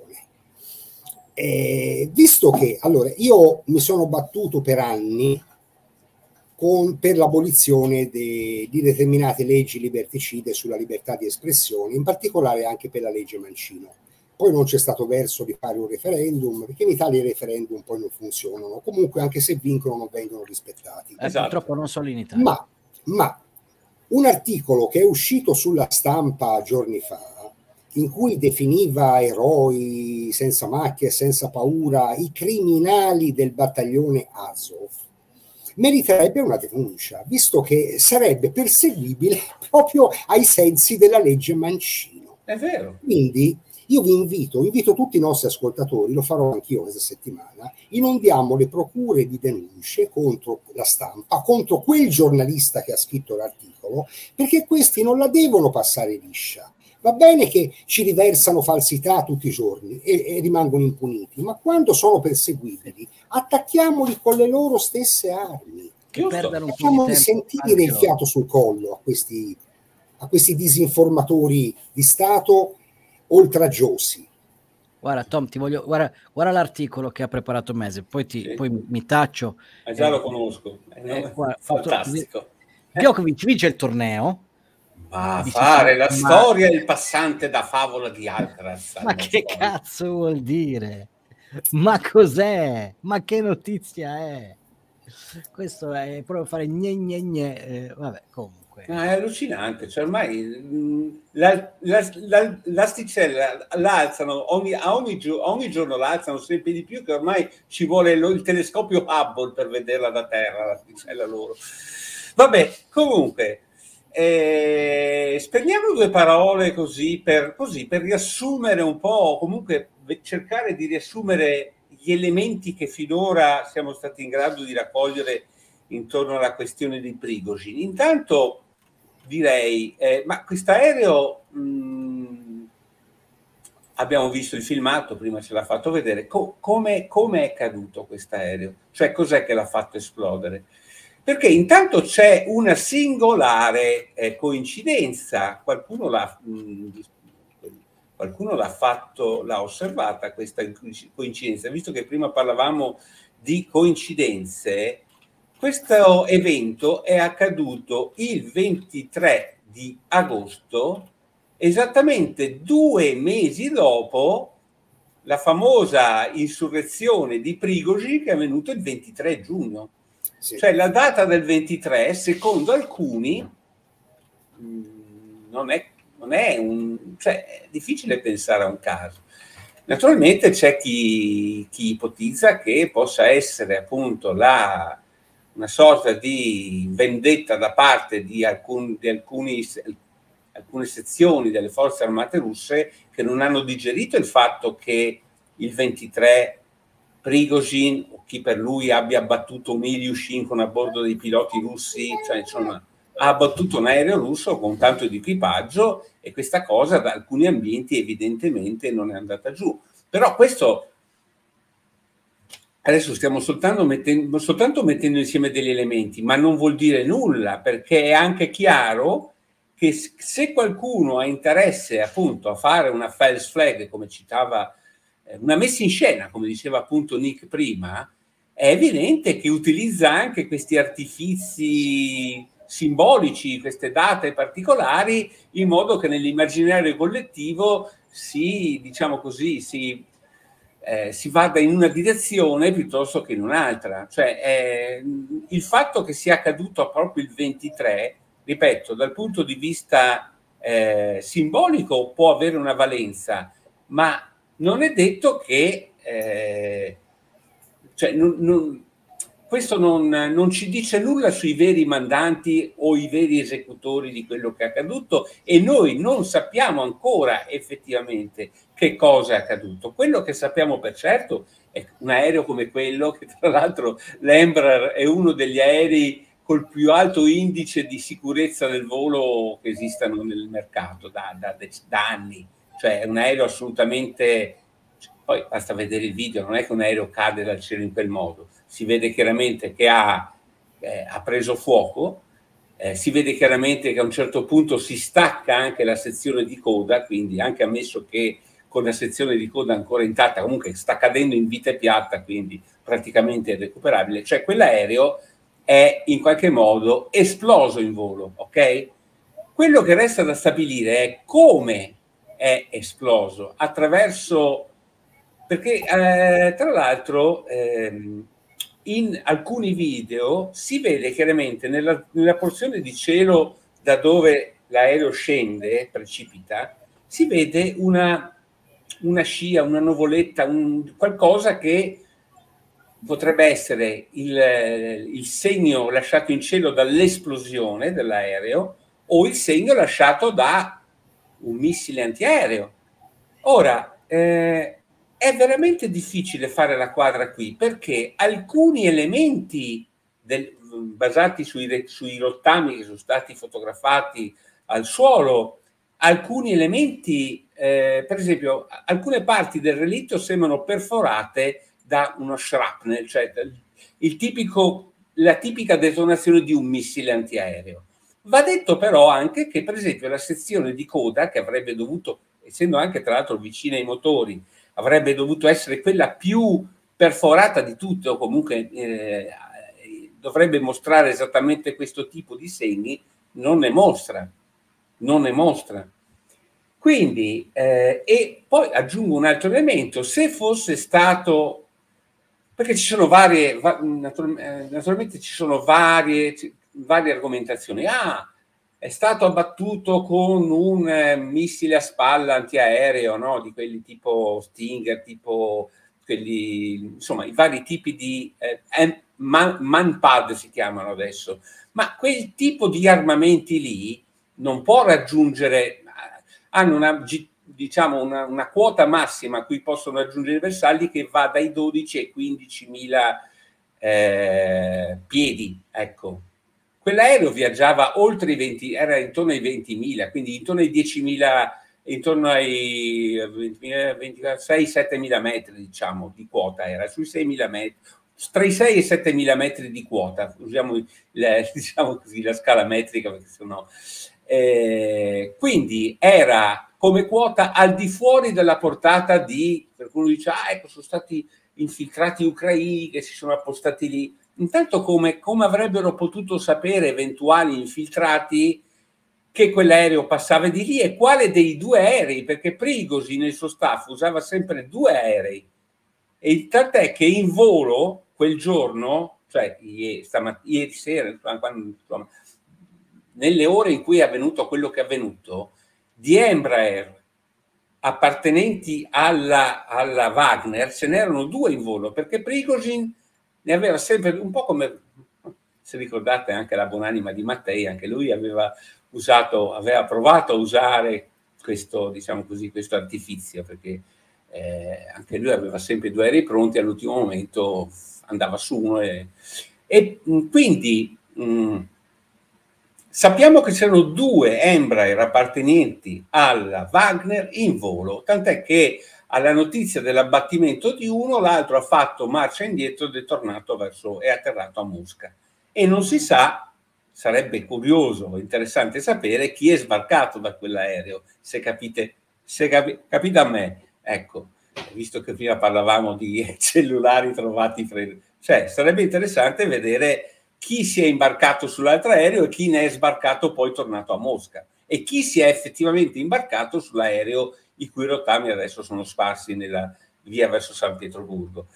Eh, visto che, allora, io mi sono battuto per anni con, per l'abolizione de, di determinate leggi liberticide sulla libertà di espressione, in particolare anche per la legge Mancino. Poi non c'è stato verso di fare un referendum, perché in Italia i referendum poi non funzionano, comunque anche se vincono non vengono rispettati. Eh, esatto. Purtroppo non solo in Italia. Ma, ma un articolo che è uscito sulla stampa giorni fa, in cui definiva eroi senza macchie e senza paura i criminali del battaglione Azov, meriterebbe una denuncia, visto che sarebbe perseguibile proprio ai sensi della legge Mancino. È vero. Quindi io vi invito, invito tutti i nostri ascoltatori, lo farò anch'io questa settimana, inondiamo le procure di denunce contro la stampa, contro quel giornalista che ha scritto l'articolo, perché questi non la devono passare liscia. Va bene che ci riversano falsità tutti i giorni e, e rimangono impuniti, ma quando sono perseguibili, attacchiamoli con le loro stesse armi. Facciamo sentire il fiato sul collo a questi, a questi disinformatori di Stato oltraggiosi. Guarda Tom, ti voglio guarda, guarda l'articolo che ha preparato Mese, poi, ti, sì. poi mi taccio. Eh, già eh, lo conosco, eh, no? guarda, fantastico. Djokovic vince il torneo. Ma fare sì, la ma... storia il passante da favola di Alcaraz. Ma che storia. Cazzo vuol dire? Ma cos'è? Ma che notizia è? Questo è proprio fare gne gne gne. Eh, vabbè, comunque. No, è allucinante, cioè ormai la, la, la, l'asticella l'alzano ogni, a ogni, ogni giorno l'alzano sempre di più, che ormai ci vuole lo, il telescopio Hubble per vederla da terra, l'asticella loro. Vabbè, comunque eh, spendiamo due parole così per, così per riassumere un po', comunque cercare di riassumere gli elementi che finora siamo stati in grado di raccogliere intorno alla questione di Prigozhin. Intanto direi, eh, ma quest'aereo, abbiamo visto il filmato, prima ce l'ha fatto vedere, co- come, come è caduto quest'aereo? Cioè cos'è che l'ha fatto esplodere? Perché intanto c'è una singolare eh, coincidenza, qualcuno l'ha, mh, qualcuno l'ha fatto, l'ha osservata questa coincidenza, visto che prima parlavamo di coincidenze. Questo evento è accaduto il ventitré di agosto, esattamente due mesi dopo la famosa insurrezione di Prigozhin, che è avvenuta il ventitré giugno. Sì. Cioè la data del ventitré, secondo alcuni, non è, non è un... cioè è difficile pensare a un caso. Naturalmente c'è chi, chi ipotizza che possa essere appunto la... una sorta di vendetta da parte di, alcun, di alcuni, alcune sezioni delle forze armate russe che non hanno digerito il fatto che il ventitré Prigozhin, o chi per lui abbia abbattuto un Ilyushin con a bordo dei piloti russi, cioè insomma ha abbattuto un aereo russo con tanto di equipaggio, e questa cosa da alcuni ambienti evidentemente non è andata giù. Però questo... Adesso stiamo soltanto mettendo, soltanto mettendo insieme degli elementi, ma non vuol dire nulla, perché è anche chiaro che se qualcuno ha interesse appunto a fare una false flag, come citava, una messa in scena, come diceva appunto Nick prima, è evidente che utilizza anche questi artifizi simbolici, queste date particolari, in modo che nell'immaginario collettivo si, diciamo così, si... Eh, si vada in una direzione piuttosto che in un'altra. Cioè, eh, il fatto che sia accaduto proprio il ventitré, ripeto, dal punto di vista eh, simbolico può avere una valenza, ma non è detto che eh, cioè, non, non, questo non, non ci dice nulla sui veri mandanti o i veri esecutori di quello che è accaduto, e noi non sappiamo ancora effettivamente che cosa è accaduto. Quello che sappiamo per certo è un aereo come quello, che tra l'altro l'Embraer è uno degli aerei col più alto indice di sicurezza del volo che esistano nel mercato da, da, da anni, cioè è un aereo assolutamente... Poi basta vedere il video, non è che un aereo cade dal cielo in quel modo, si vede chiaramente che ha, eh, ha preso fuoco, eh, si vede chiaramente che a un certo punto si stacca anche la sezione di coda, quindi anche ammesso che con la sezione di coda ancora intatta, comunque sta cadendo in vite piatta, quindi praticamente irrecuperabile, cioè quell'aereo è in qualche modo esploso in volo, ok? Quello che resta da stabilire è come è esploso, attraverso... Perché eh, tra l'altro ehm, in alcuni video si vede chiaramente nella, nella porzione di cielo da dove l'aereo scende, precipita, si vede una, una scia, una nuvoletta, un, qualcosa che potrebbe essere il, il segno lasciato in cielo dall'esplosione dell'aereo o il segno lasciato da un missile antiaereo. Ora, eh, è veramente difficile fare la quadra qui, perché alcuni elementi del, basati sui, sui rottami che sono stati fotografati al suolo, alcuni elementi, eh, per esempio, alcune parti del relitto sembrano perforate da uno shrapnel, cioè il tipico, la tipica detonazione di un missile antiaereo. Va detto però anche che, per esempio, la sezione di coda, che avrebbe dovuto, essendo anche tra l'altro vicina ai motori, avrebbe dovuto essere quella più perforata di tutte, o comunque eh, dovrebbe mostrare esattamente questo tipo di segni, non ne mostra, non ne mostra. Quindi, eh, e poi aggiungo un altro elemento, se fosse stato, perché ci sono varie, va, natur, eh, naturalmente ci sono varie, varie argomentazioni. Ah, è stato abbattuto con un eh, missile a spalla antiaereo, no? Di quelli tipo Stinger, tipo quelli, insomma, i vari tipi di eh, man, manpad si chiamano adesso, ma quel tipo di armamenti lì non può raggiungere, hanno una, diciamo, una, una quota massima a cui possono raggiungere i bersaglio che va dai dodici ai quindicimila eh, piedi, ecco. Quell'aereo viaggiava oltre i venti, era intorno ai ventimila, quindi intorno ai diecimila, intorno ai ventisei settemila metri, diciamo, di quota, era sui seimila metri, tra i sei e i settemila metri di quota, usiamo la, diciamo così, la scala metrica, perché sennò... Eh, quindi era come quota al di fuori della portata di, per cui uno dice, ah, ecco, sono stati infiltrati ucraini che si sono appostati lì. Intanto come, come avrebbero potuto sapere eventuali infiltrati che quell'aereo passava di lì e quale dei due aerei, perché Prigozhin nel suo staff usava sempre due aerei, e tant'è che in volo quel giorno, cioè ieri, ieri sera, quando, insomma, nelle ore in cui è avvenuto quello che è avvenuto, di Embraer appartenenti alla, alla Wagner ce n'erano due in volo, perché Prigozhin ne aveva sempre, un po' come, se ricordate anche la buonanima di Mattei, anche lui aveva usato, aveva provato a usare questo, diciamo così, questo artifizio, perché eh, anche lui aveva sempre due aerei pronti, all'ultimo momento andava su uno e, e quindi mh, sappiamo che c'erano due Embraer appartenenti alla Wagner in volo, tant'è che alla notizia dell'abbattimento di uno, l'altro ha fatto marcia indietro ed è tornato verso, è atterrato a Mosca. E non si sa, sarebbe curioso, interessante sapere chi è sbarcato da quell'aereo, se capite, se capi, capite a me, ecco, visto che prima parlavamo di cellulari trovati, cioè sarebbe interessante vedere chi si è imbarcato sull'altro aereo e chi ne è sbarcato poi tornato a Mosca, e chi si è effettivamente imbarcato sull'aereo i cui rottami adesso sono sparsi nella via verso San Pietroburgo.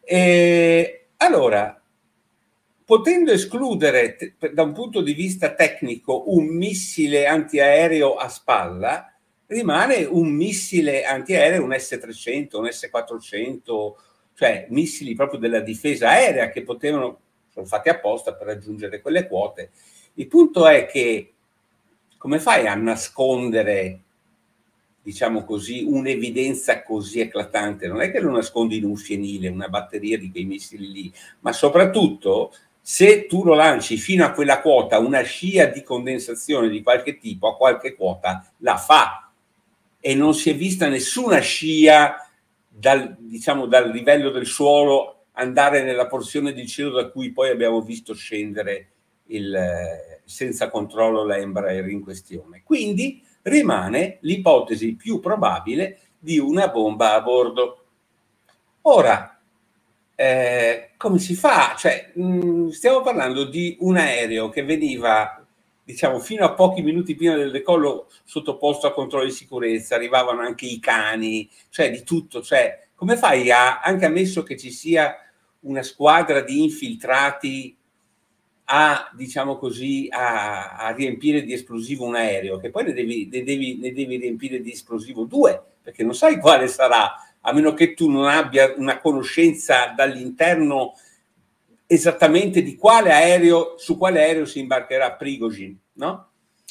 E allora, potendo escludere da un punto di vista tecnico un missile antiaereo a spalla, rimane un missile antiaereo, un S trecento, un S quattrocento, cioè missili proprio della difesa aerea che potevano sono fatti apposta per raggiungere quelle quote. Il punto è che come fai a nascondere, diciamo così, un'evidenza così eclatante? Non è che lo nascondi in un fienile, una batteria di quei missili lì, ma soprattutto se tu lo lanci fino a quella quota, una scia di condensazione di qualche tipo, a qualche quota, la fa. E non si è vista nessuna scia dal, diciamo, dal livello del suolo andare nella porzione di cielo da cui poi abbiamo visto scendere il, senza controllo l'Embraer in questione. Quindi rimane l'ipotesi più probabile di una bomba a bordo. Ora, eh, come si fa? Cioè, mh, stiamo parlando di un aereo che veniva, diciamo, fino a pochi minuti prima del decollo sottoposto a controlli di sicurezza, arrivavano anche i cani, cioè di tutto. Cioè, come fai a, anche ammesso che ci sia una squadra di infiltrati a, diciamo così, a, a riempire di esplosivo un aereo, che poi ne devi, ne, devi, ne devi riempire di esplosivo due, perché non sai quale sarà, a meno che tu non abbia una conoscenza dall'interno esattamente di quale aereo, su quale aereo si imbarcherà Prigozhin, no?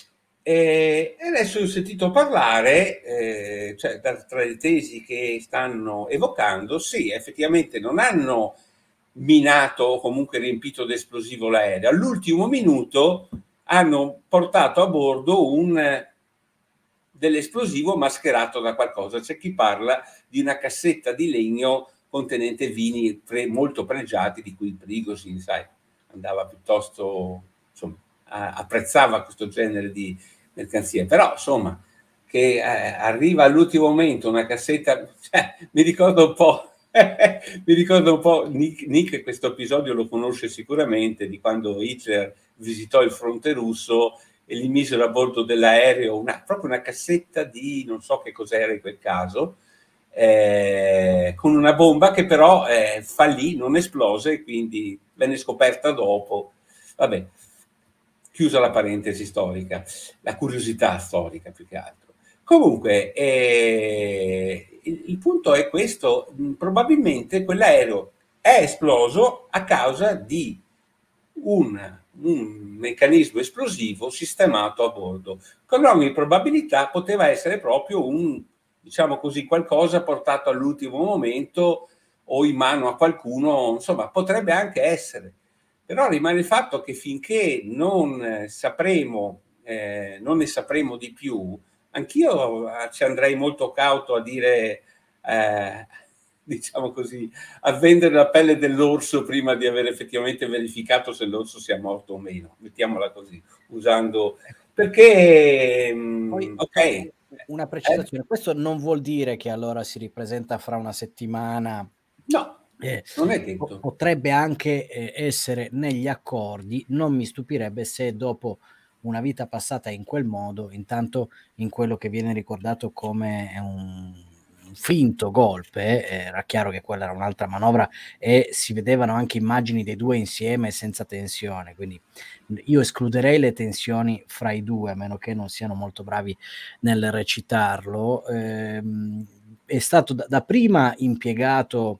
E adesso ho sentito parlare, eh, cioè, tra le tesi che stanno evocando, sì, effettivamente non hanno minato o comunque riempito d'esplosivo l'aereo. All'ultimo minuto hanno portato a bordo un dell'esplosivo mascherato da qualcosa. C'è chi parla di una cassetta di legno contenente vini pre, molto pregiati, di cui Prigozhin, sai, andava piuttosto, insomma, a, apprezzava questo genere di mercanzie. Però, insomma, che eh, arriva all'ultimo momento una cassetta, cioè, mi ricordo un po', mi ricordo un po', Nick, Nick questo episodio lo conosce sicuramente, di quando Hitler visitò il fronte russo e gli misero a bordo dell'aereo una, proprio una cassetta di non so che cos'era in quel caso, eh, con una bomba che però eh, fallì, non esplose, quindi venne scoperta dopo. Vabbè, chiusa la parentesi storica, la curiosità storica più che altro. Comunque, eh, il, il punto è questo: probabilmente quell'aereo è esploso a causa di un, un meccanismo esplosivo sistemato a bordo. Con ogni probabilità poteva essere proprio un, diciamo così, qualcosa portato all'ultimo momento o in mano a qualcuno, insomma, potrebbe anche essere. Però rimane il fatto che finché non sapremo, eh, non ne sapremo di più, anch'io ci andrei molto cauto a dire, eh, diciamo così, a vendere la pelle dell'orso prima di aver effettivamente verificato se l'orso sia morto o meno, mettiamola così, usando, perché Poi, ok, una precisazione, eh? Questo non vuol dire che allora si ripresenta fra una settimana. No, eh, non è detto. Potrebbe anche eh, essere negli accordi. Non mi stupirebbe se dopo una vita passata in quel modo, intanto in quello che viene ricordato come un finto golpe, eh, era chiaro che quella era un'altra manovra e si vedevano anche immagini dei due insieme senza tensione, quindi io escluderei le tensioni fra i due, a meno che non siano molto bravi nel recitarlo. Eh, è stato da, da prima impiegato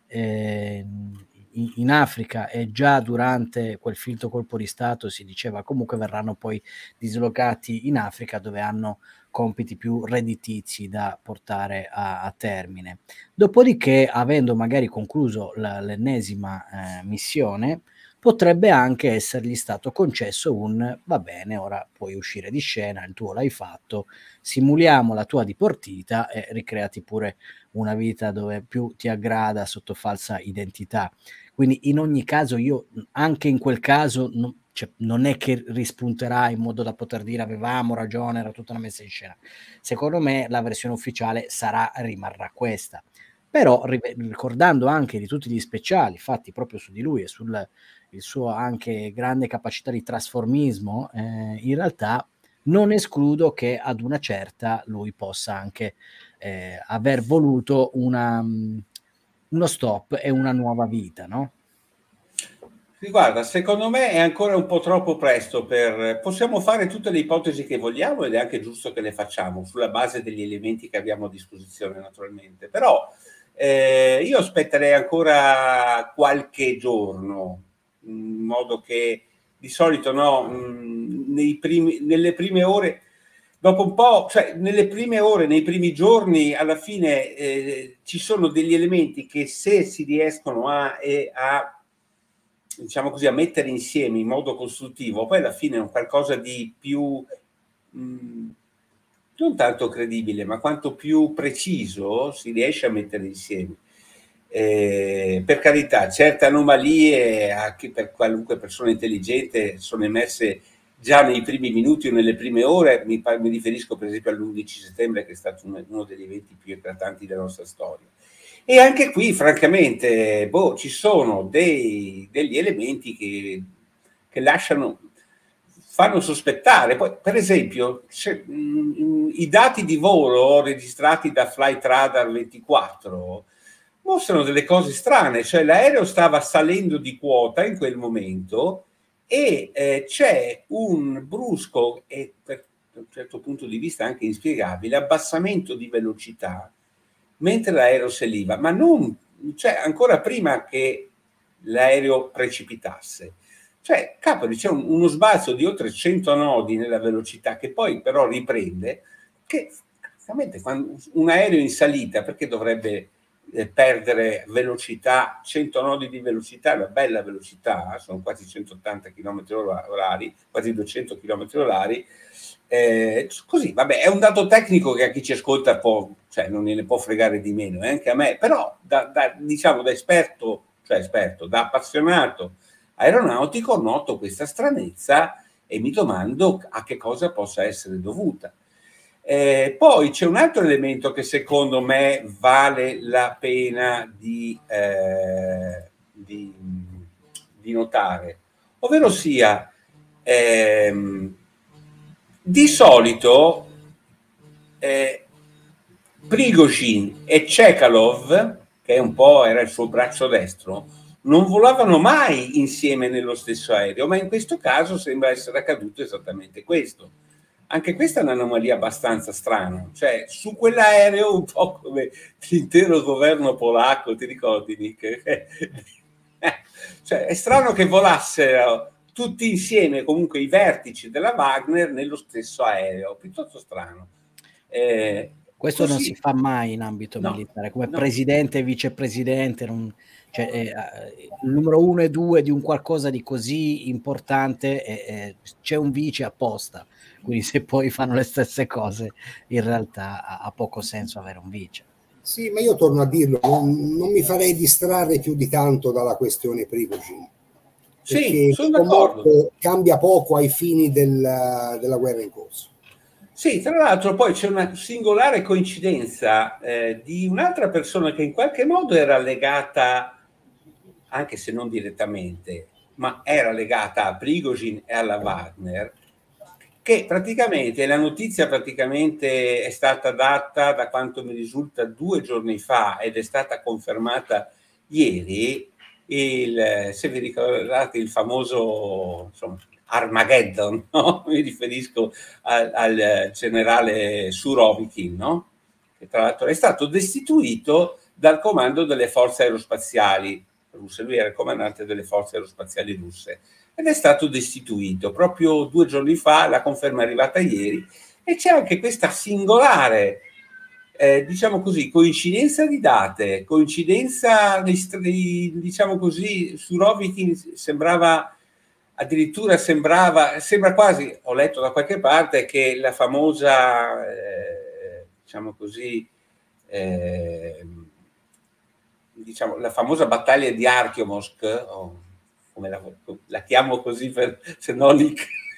eh, in, in Africa, e già durante quel finto colpo di Stato si diceva comunque verranno poi dislocati in Africa, dove hanno compiti più redditizi da portare a, a termine. Dopodiché, avendo magari concluso la, l'ennesima eh, missione, potrebbe anche essergli stato concesso un va bene, ora puoi uscire di scena, il tuo l'hai fatto, simuliamo la tua diportita e ricreati pure una vita dove più ti aggrada sotto falsa identità. Quindi in ogni caso io, anche in quel caso, non, cioè, non è che rispunterà in modo da poter dire avevamo ragione, era tutta una messa in scena. Secondo me la versione ufficiale sarà, rimarrà questa. Però ricordando anche di tutti gli speciali fatti proprio su di lui e sul il suo anche grande capacità di trasformismo, eh, in realtà non escludo che ad una certa lui possa anche eh, aver voluto una, uno stop e una nuova vita, no? Guarda, secondo me è ancora un po' troppo presto per... Possiamo fare tutte le ipotesi che vogliamo ed è anche giusto che le facciamo sulla base degli elementi che abbiamo a disposizione, naturalmente. Però eh, io aspetterei ancora qualche giorno, in modo che di solito no, mh, nei primi, nelle prime ore, dopo un po', cioè nelle prime ore, nei primi giorni, alla fine eh, ci sono degli elementi che se si riescono a, eh, a diciamo così, a mettere insieme in modo costruttivo, poi alla fine è un qualcosa di più, mh, non tanto credibile, ma quanto più preciso si riesce a mettere insieme. Eh, per carità, certe anomalie, anche per qualunque persona intelligente, sono emerse già nei primi minuti o nelle prime ore. Mi, mi riferisco per esempio all'undici settembre, che è stato uno, uno degli eventi più eclatanti della nostra storia. E anche qui, francamente, boh, ci sono dei, degli elementi che, che lasciano, fanno sospettare. Poi, per esempio, mh, i dati di volo registrati da Flight Radar ventiquattro mostrano delle cose strane, cioè l'aereo stava salendo di quota in quel momento e eh, c'è un brusco e per un certo punto di vista anche inspiegabile abbassamento di velocità mentre l'aereo saliva, ma non, cioè ancora prima che l'aereo precipitasse. Cioè, cavolo, c'è un, uno sbalzo di oltre cento nodi nella velocità che poi però riprende, che francamente quando un aereo in salita, perché dovrebbe eh, perdere velocità, cento nodi di velocità, una bella velocità, sono quasi centottanta chilometri orari, quasi duecento chilometri orari, Eh, così, vabbè, è un dato tecnico che a chi ci ascolta può, cioè non ne può fregare di meno, eh, anche a me, però da, da, diciamo da esperto, cioè esperto, da appassionato aeronautico noto questa stranezza e mi domando a che cosa possa essere dovuta. Eh, poi c'è un altro elemento che secondo me vale la pena di, eh, di, di notare, ovvero sia ehm, di solito eh, Prigozhin e Chekalov, che un po' era il suo braccio destro, non volavano mai insieme nello stesso aereo, ma in questo caso sembra essere accaduto esattamente questo. Anche questa è un'anomalia abbastanza strana, cioè su quell'aereo un po' come l'intero governo polacco, ti ricordi Nick? Cioè è strano che volassero tutti insieme comunque i vertici della Wagner nello stesso aereo, piuttosto strano. Eh, Questo così non si fa mai in ambito no, militare, come no. presidente e vicepresidente, non, cioè, eh, il numero uno e due di un qualcosa di così importante, eh, eh, c'è un vice apposta, quindi se poi fanno le stesse cose in realtà ha, ha poco senso avere un vice. Sì, ma io torno a dirlo, non, non mi farei distrarre più di tanto dalla questione Prigozhin. Sì, sono d'accordo. Cambia poco ai fini del, della guerra in corso. Sì, tra l'altro poi c'è una singolare coincidenza eh, di un'altra persona che in qualche modo era legata, anche se non direttamente, ma era legata a Prigozhin e alla Wagner, che praticamente, la notizia praticamente è stata data, da quanto mi risulta, due giorni fa ed è stata confermata ieri, il, se vi ricordate il famoso insomma, Armageddon, no? Mi riferisco al, al generale Surovikin, no? Che tra l'altro è stato destituito dal comando delle forze aerospaziali russe, lui era il comandante delle forze aerospaziali russe, ed è stato destituito proprio due giorni fa, la conferma è arrivata ieri, e c'è anche questa singolare Eh, diciamo così, coincidenza di date, coincidenza di, diciamo così, Surovikin sembrava addirittura sembrava, sembra quasi, ho letto da qualche parte che la famosa, eh, diciamo così, eh, diciamo, la famosa battaglia di Arkhimosk, oh, come la, la chiamo così per, se no li...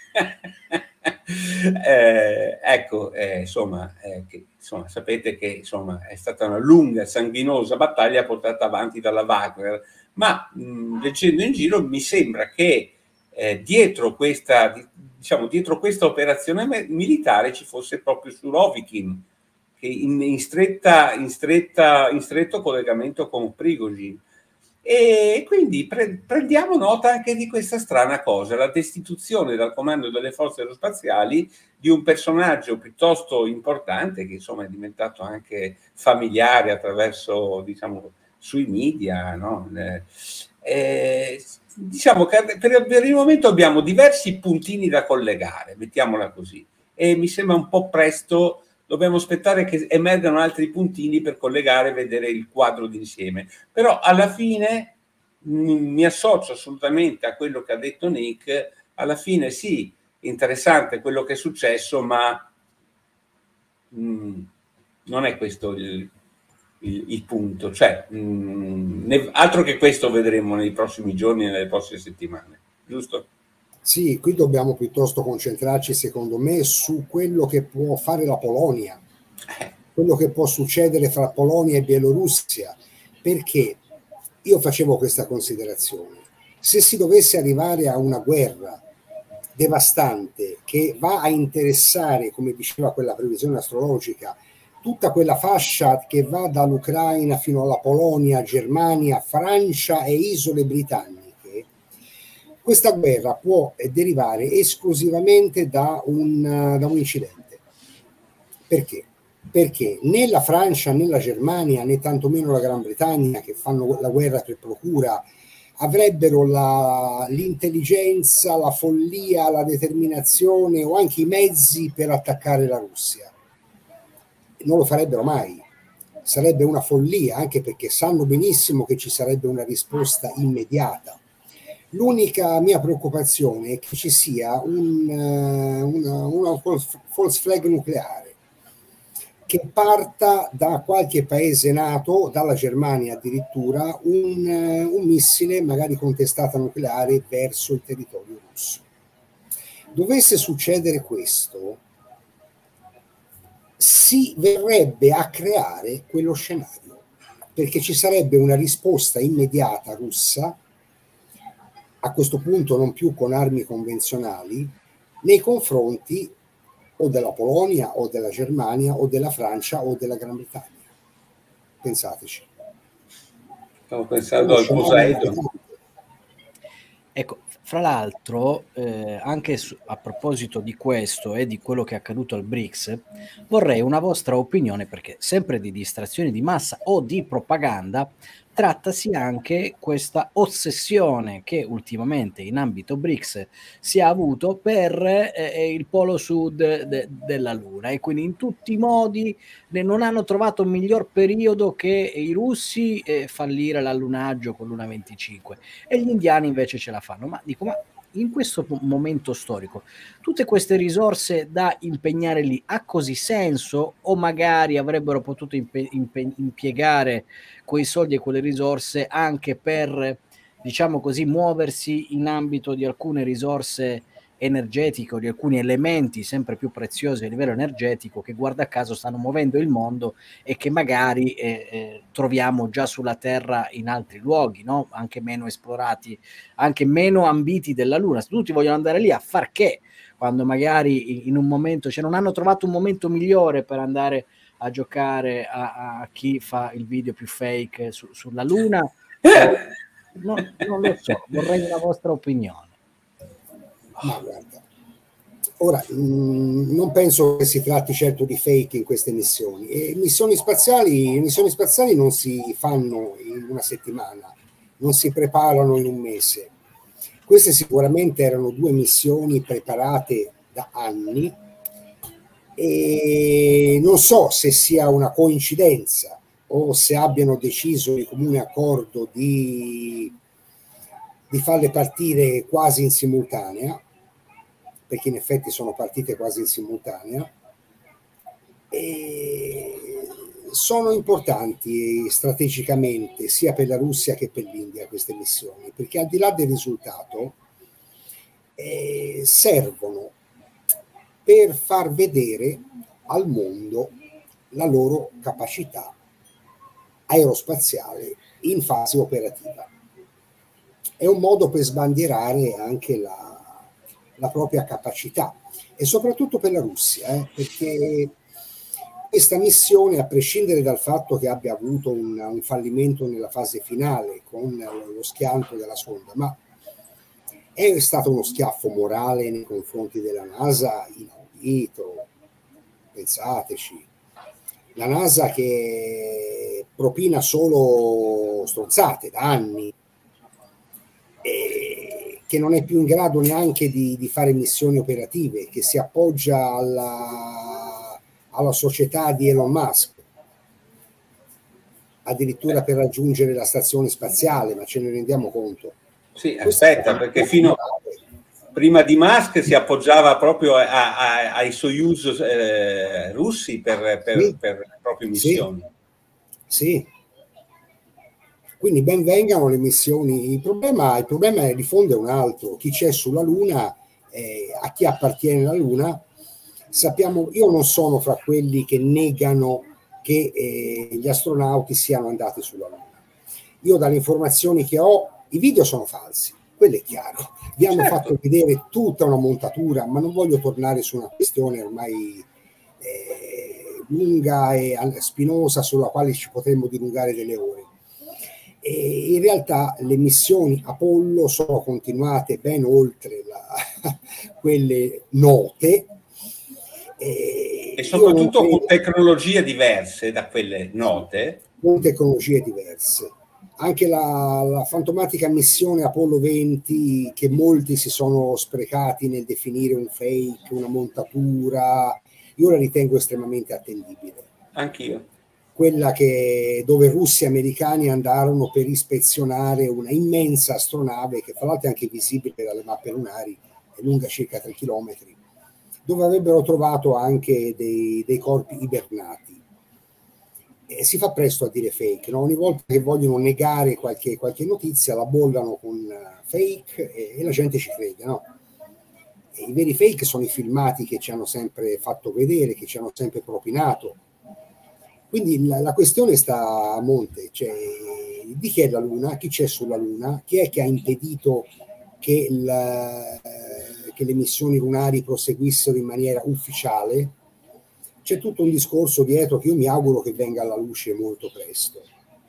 eh, ecco, eh, insomma, eh, che, insomma, sapete che insomma, è stata una lunga, sanguinosa battaglia portata avanti dalla Wagner, ma mh, leggendo in giro mi sembra che eh, dietro questa, diciamo, dietro questa operazione militare ci fosse proprio Surovikin, che in, in, stretta, in, stretta, in stretto collegamento con Prigozhin. E quindi pre prendiamo nota anche di questa strana cosa, la destituzione dal comando delle forze aerospaziali di un personaggio piuttosto importante che insomma è diventato anche familiare attraverso, diciamo, sui media, no? Eh, diciamo che per, per il momento abbiamo diversi puntini da collegare, mettiamola così, e mi sembra un po' presto, dobbiamo aspettare che emergano altri puntini per collegare e vedere il quadro d'insieme. Però alla fine mh, mi associo assolutamente a quello che ha detto Nick. Alla fine sì, interessante quello che è successo, ma mh, non è questo il, il, il punto. Cioè, mh, ne, altro che questo vedremo nei prossimi giorni e nelle prossime settimane, giusto? Sì, qui dobbiamo piuttosto concentrarci, secondo me, su quello che può fare la Polonia, quello che può succedere fra Polonia e Bielorussia, perché io facevo questa considerazione. Se si dovesse arrivare a una guerra devastante che va a interessare, come diceva quella previsione astrologica, tutta quella fascia che va dall'Ucraina fino alla Polonia, Germania, Francia e isole britanniche, questa guerra può derivare esclusivamente da un, da un incidente. Perché? Perché né la Francia né la Germania né tantomeno la Gran Bretagna, che fanno la guerra per procura, avrebbero la, l'intelligenza, la follia, la determinazione o anche i mezzi per attaccare la Russia. Non lo farebbero mai. Sarebbe una follia, anche perché sanno benissimo che ci sarebbe una risposta immediata. L'unica mia preoccupazione è che ci sia un, una, una false flag nucleare che parta da qualche paese NATO, dalla Germania addirittura, un, un missile magari con testata nucleare verso il territorio russo. Dovesse succedere questo, si verrebbe a creare quello scenario, perché ci sarebbe una risposta immediata russa, a questo punto non più con armi convenzionali, nei confronti o della Polonia o della Germania o della Francia o della Gran Bretagna. Pensateci. Stavo pensando al Poseidon. Ecco, fra l'altro, eh, anche su, a proposito di questo e di quello che è accaduto al BRICS, vorrei una vostra opinione, perché sempre di distrazione di massa o di propaganda, trattasi anche questa ossessione che ultimamente in ambito BRICS si è avuto per eh, il polo sud de, della Luna, e quindi in tutti i modi non hanno trovato un miglior periodo che i russi eh, fallire l'allunaggio con Luna venticinque, e gli indiani invece ce la fanno. Ma dico, ma in questo momento storico tutte queste risorse da impegnare lì ha così senso, o magari avrebbero potuto impe- impe- impiegare quei soldi e quelle risorse anche per, diciamo così, muoversi in ambito di alcune risorse energetiche o di alcuni elementi sempre più preziosi a livello energetico che guarda caso stanno muovendo il mondo e che magari eh, eh, troviamo già sulla Terra in altri luoghi, no? Anche meno esplorati, anche meno ambiti della Luna. Tutti vogliono andare lì a far che, quando magari in un momento, cioè non hanno trovato un momento migliore per andare a giocare a, a chi fa il video più fake su, sulla Luna. O, no, non lo so, vorrei una vostra opinione. Ma guarda, ora mh, non penso che si tratti certo di fake in queste missioni. E missioni spaziali, missioni spaziali non si fanno in una settimana, non si preparano in un mese. Queste sicuramente erano due missioni preparate da anni, e non so se sia una coincidenza o se abbiano deciso di comune accordo di, di farle partire quasi in simultanea, perché in effetti sono partite quasi in simultanea, e sono importanti strategicamente sia per la Russia che per l'India queste missioni, perché al di là del risultato eh, servono per far vedere al mondo la loro capacità aerospaziale in fase operativa. È un modo per sbandierare anche la la propria capacità, e soprattutto per la Russia, eh, perché questa missione, a prescindere dal fatto che abbia avuto un, un fallimento nella fase finale con lo schianto della sonda, ma è stato uno schiaffo morale nei confronti della NASA inaudito. Pensateci, la NASA che propina solo stronzate da anni, eh, che non è più in grado neanche di, di fare missioni operative, che si appoggia alla, alla società di Elon Musk, addirittura per raggiungere la stazione spaziale, ma ce ne rendiamo conto? Sì, aspetta, perché fino prima di Musk si appoggiava proprio a, a, ai Soyuz eh, russi per, per, sì, per le proprie missioni. Sì, sì. Quindi ben vengano le missioni. Il problema, il problema di fondo è un altro. Chi c'è sulla Luna, eh, a chi appartiene la Luna, sappiamo, io non sono fra quelli che negano che eh, gli astronauti siano andati sulla Luna. Io dalle informazioni che ho, i video sono falsi, quello è chiaro. Vi hanno certo. fatto vedere tutta una montatura, ma non voglio tornare su una questione ormai eh, lunga e spinosa sulla quale ci potremmo dilungare delle ore. E in realtà le missioni Apollo sono continuate ben oltre la, quelle note. E, e soprattutto credo, con tecnologie diverse da quelle note. Con tecnologie diverse. Anche la, la fantomatica missione Apollo venti, che molti si sono sprecati nel definire un fake, una montatura, io la ritengo estremamente attendibile. Anch'io. Quella che, dove russi e americani andarono per ispezionare una immensa astronave, che fra l'altro è anche visibile dalle mappe lunari, è lunga circa tre chilometri, dove avrebbero trovato anche dei, dei corpi ibernati. E si fa presto a dire fake, no? Ogni volta che vogliono negare qualche, qualche notizia la bollano con fake e, e la gente ci crede, no? E i veri fake sono i filmati che ci hanno sempre fatto vedere, che ci hanno sempre propinato. Quindi la, la questione sta a monte, cioè di chi è la Luna, chi c'è sulla Luna, chi è che ha impedito che, la, che le missioni lunari proseguissero in maniera ufficiale. C'è tutto un discorso dietro che io mi auguro che venga alla luce molto presto.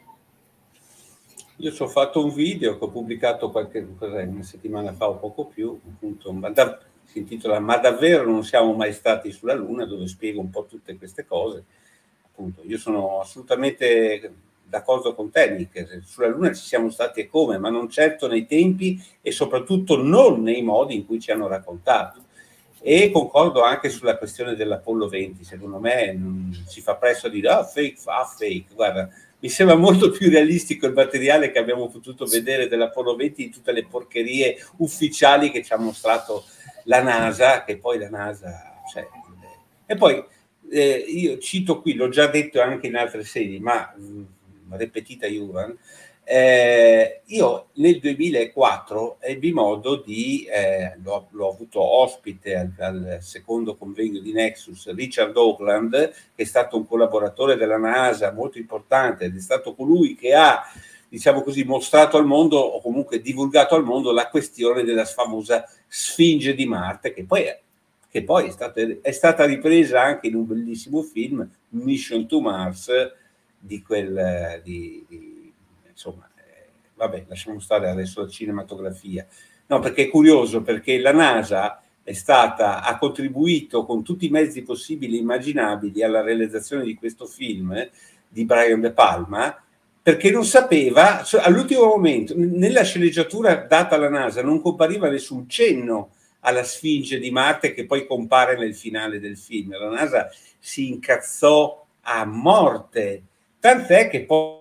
Io ci ho fatto un video che ho pubblicato qualche una settimana fa o poco più, appunto, ma da, si intitola "Ma davvero non siamo mai stati sulla Luna", dove spiego un po' tutte queste cose. Appunto, io sono assolutamente d'accordo con te, che sulla Luna ci siamo stati e come, ma non certo nei tempi e soprattutto non nei modi in cui ci hanno raccontato. E concordo anche sulla questione dell'Apollo venti, secondo me mh, si fa presto a dire ah, fake, fa fake, guarda, mi sembra molto più realistico il materiale che abbiamo potuto vedere dell'Apollo venti, di tutte le porcherie ufficiali che ci ha mostrato la NASA, che poi la NASA, cioè, e poi eh, io cito qui, l'ho già detto anche in altre sedi, ma mh, ripetita Juvan, Eh, io nel duemilaquattro ebbi modo di, eh, l'ho, l'ho avuto ospite al, al secondo convegno di Nexus, Richard Oakland, che è stato un collaboratore della NASA molto importante ed è stato colui che ha, diciamo così, mostrato al mondo o comunque divulgato al mondo la questione della famosa Sfinge di Marte, che poi, che poi è, stata, è stata ripresa anche in un bellissimo film, Mission to Mars, di quel... Di, di, insomma, eh, vabbè, lasciamo stare adesso la cinematografia. No, perché è curioso, perché la NASA è stata, ha contribuito con tutti i mezzi possibili e immaginabili alla realizzazione di questo film eh, di Brian De Palma, perché non sapeva, all'ultimo momento, nella sceneggiatura data alla NASA non compariva nessun cenno alla Sfinge di Marte, che poi compare nel finale del film. La NASA si incazzò a morte, tant'è che poi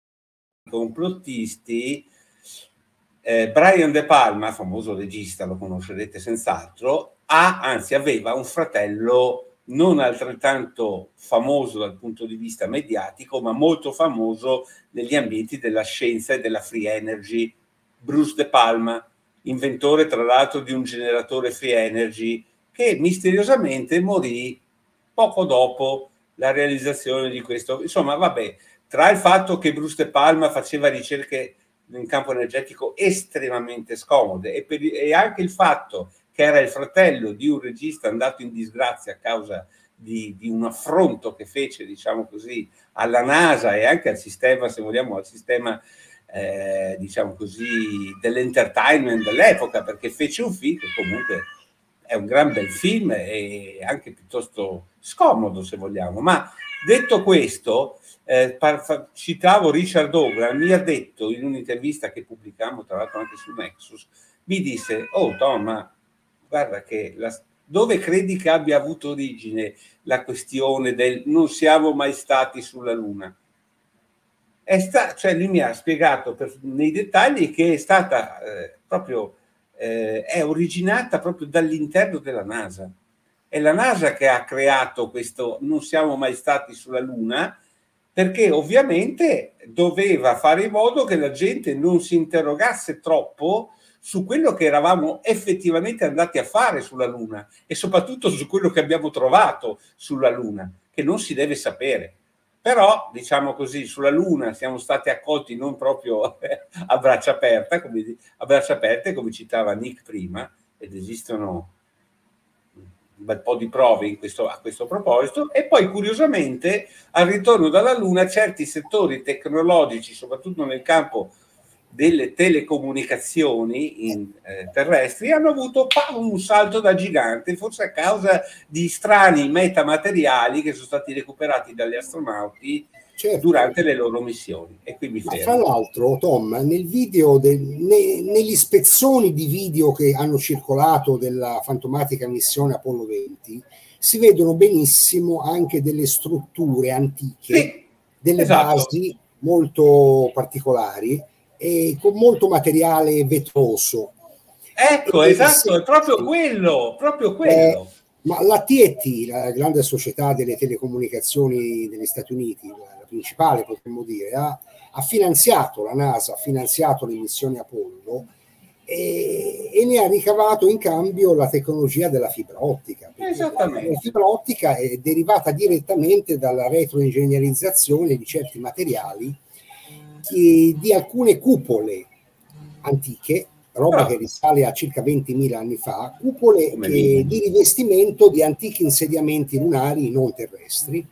complottisti, eh, Brian De Palma, famoso regista, lo conoscerete senz'altro, ha, anzi aveva un fratello non altrettanto famoso dal punto di vista mediatico, ma molto famoso negli ambienti della scienza e della free energy, Bruce De Palma, inventore tra l'altro di un generatore free energy che misteriosamente morì poco dopo la realizzazione di questo. Insomma, vabbè, tra il fatto che Bruce De Palma faceva ricerche in campo energetico estremamente scomode e, per, e anche il fatto che era il fratello di un regista andato in disgrazia a causa di, di un affronto che fece, diciamo così, alla NASA e anche al sistema, se vogliamo, al sistema, eh, diciamo così, dell'entertainment dell'epoca, perché fece un film che comunque è un gran bel film e anche piuttosto scomodo, se vogliamo. Ma detto questo, eh, par, fa, citavo Richard Ogran, mi ha detto in un'intervista che pubblicammo tra l'altro anche su Nexus, mi disse: oh Tom, ma guarda che la, dove credi che abbia avuto origine la questione del non siamo mai stati sulla Luna? È sta, cioè lui mi ha spiegato per, nei dettagli che è stata eh, proprio eh, è originata proprio dall'interno della NASA. È la NASA che ha creato questo non siamo mai stati sulla Luna, perché ovviamente doveva fare in modo che la gente non si interrogasse troppo su quello che eravamo effettivamente andati a fare sulla Luna e soprattutto su quello che abbiamo trovato sulla Luna, che non si deve sapere. Però, diciamo così, sulla Luna siamo stati accolti non proprio a braccia aperte, come, a braccia aperte, come citava Nick prima, ed esistono un bel po' di prove in questo, a questo proposito. E poi, curiosamente, al ritorno dalla Luna, certi settori tecnologici, soprattutto nel campo delle telecomunicazioni in, eh, terrestri, hanno avuto un salto da gigante, forse a causa di strani metamateriali che sono stati recuperati dagli astronauti, certo, durante le loro missioni. E qui mi fermo. Fra l'altro, Tom, nel video del, ne, negli spezzoni di video che hanno circolato della fantomatica missione Apollo venti si vedono benissimo anche delle strutture antiche, sì, delle esatto. basi molto particolari e con molto materiale vetroso. Ecco, e, esatto, sì, è proprio sì. quello, proprio quello. Eh, ma la T e T, la grande società delle telecomunicazioni degli Stati Uniti, la principale potremmo dire, ha, ha finanziato la NASA, ha finanziato le missioni Apollo e, e ne ha ricavato in cambio la tecnologia della fibra ottica. Esattamente. La fibra ottica è derivata direttamente dalla retroingegnerizzazione di certi materiali Di, di alcune cupole antiche, roba che risale a circa ventimila anni fa, cupole che, di rivestimento di antichi insediamenti lunari non terrestri,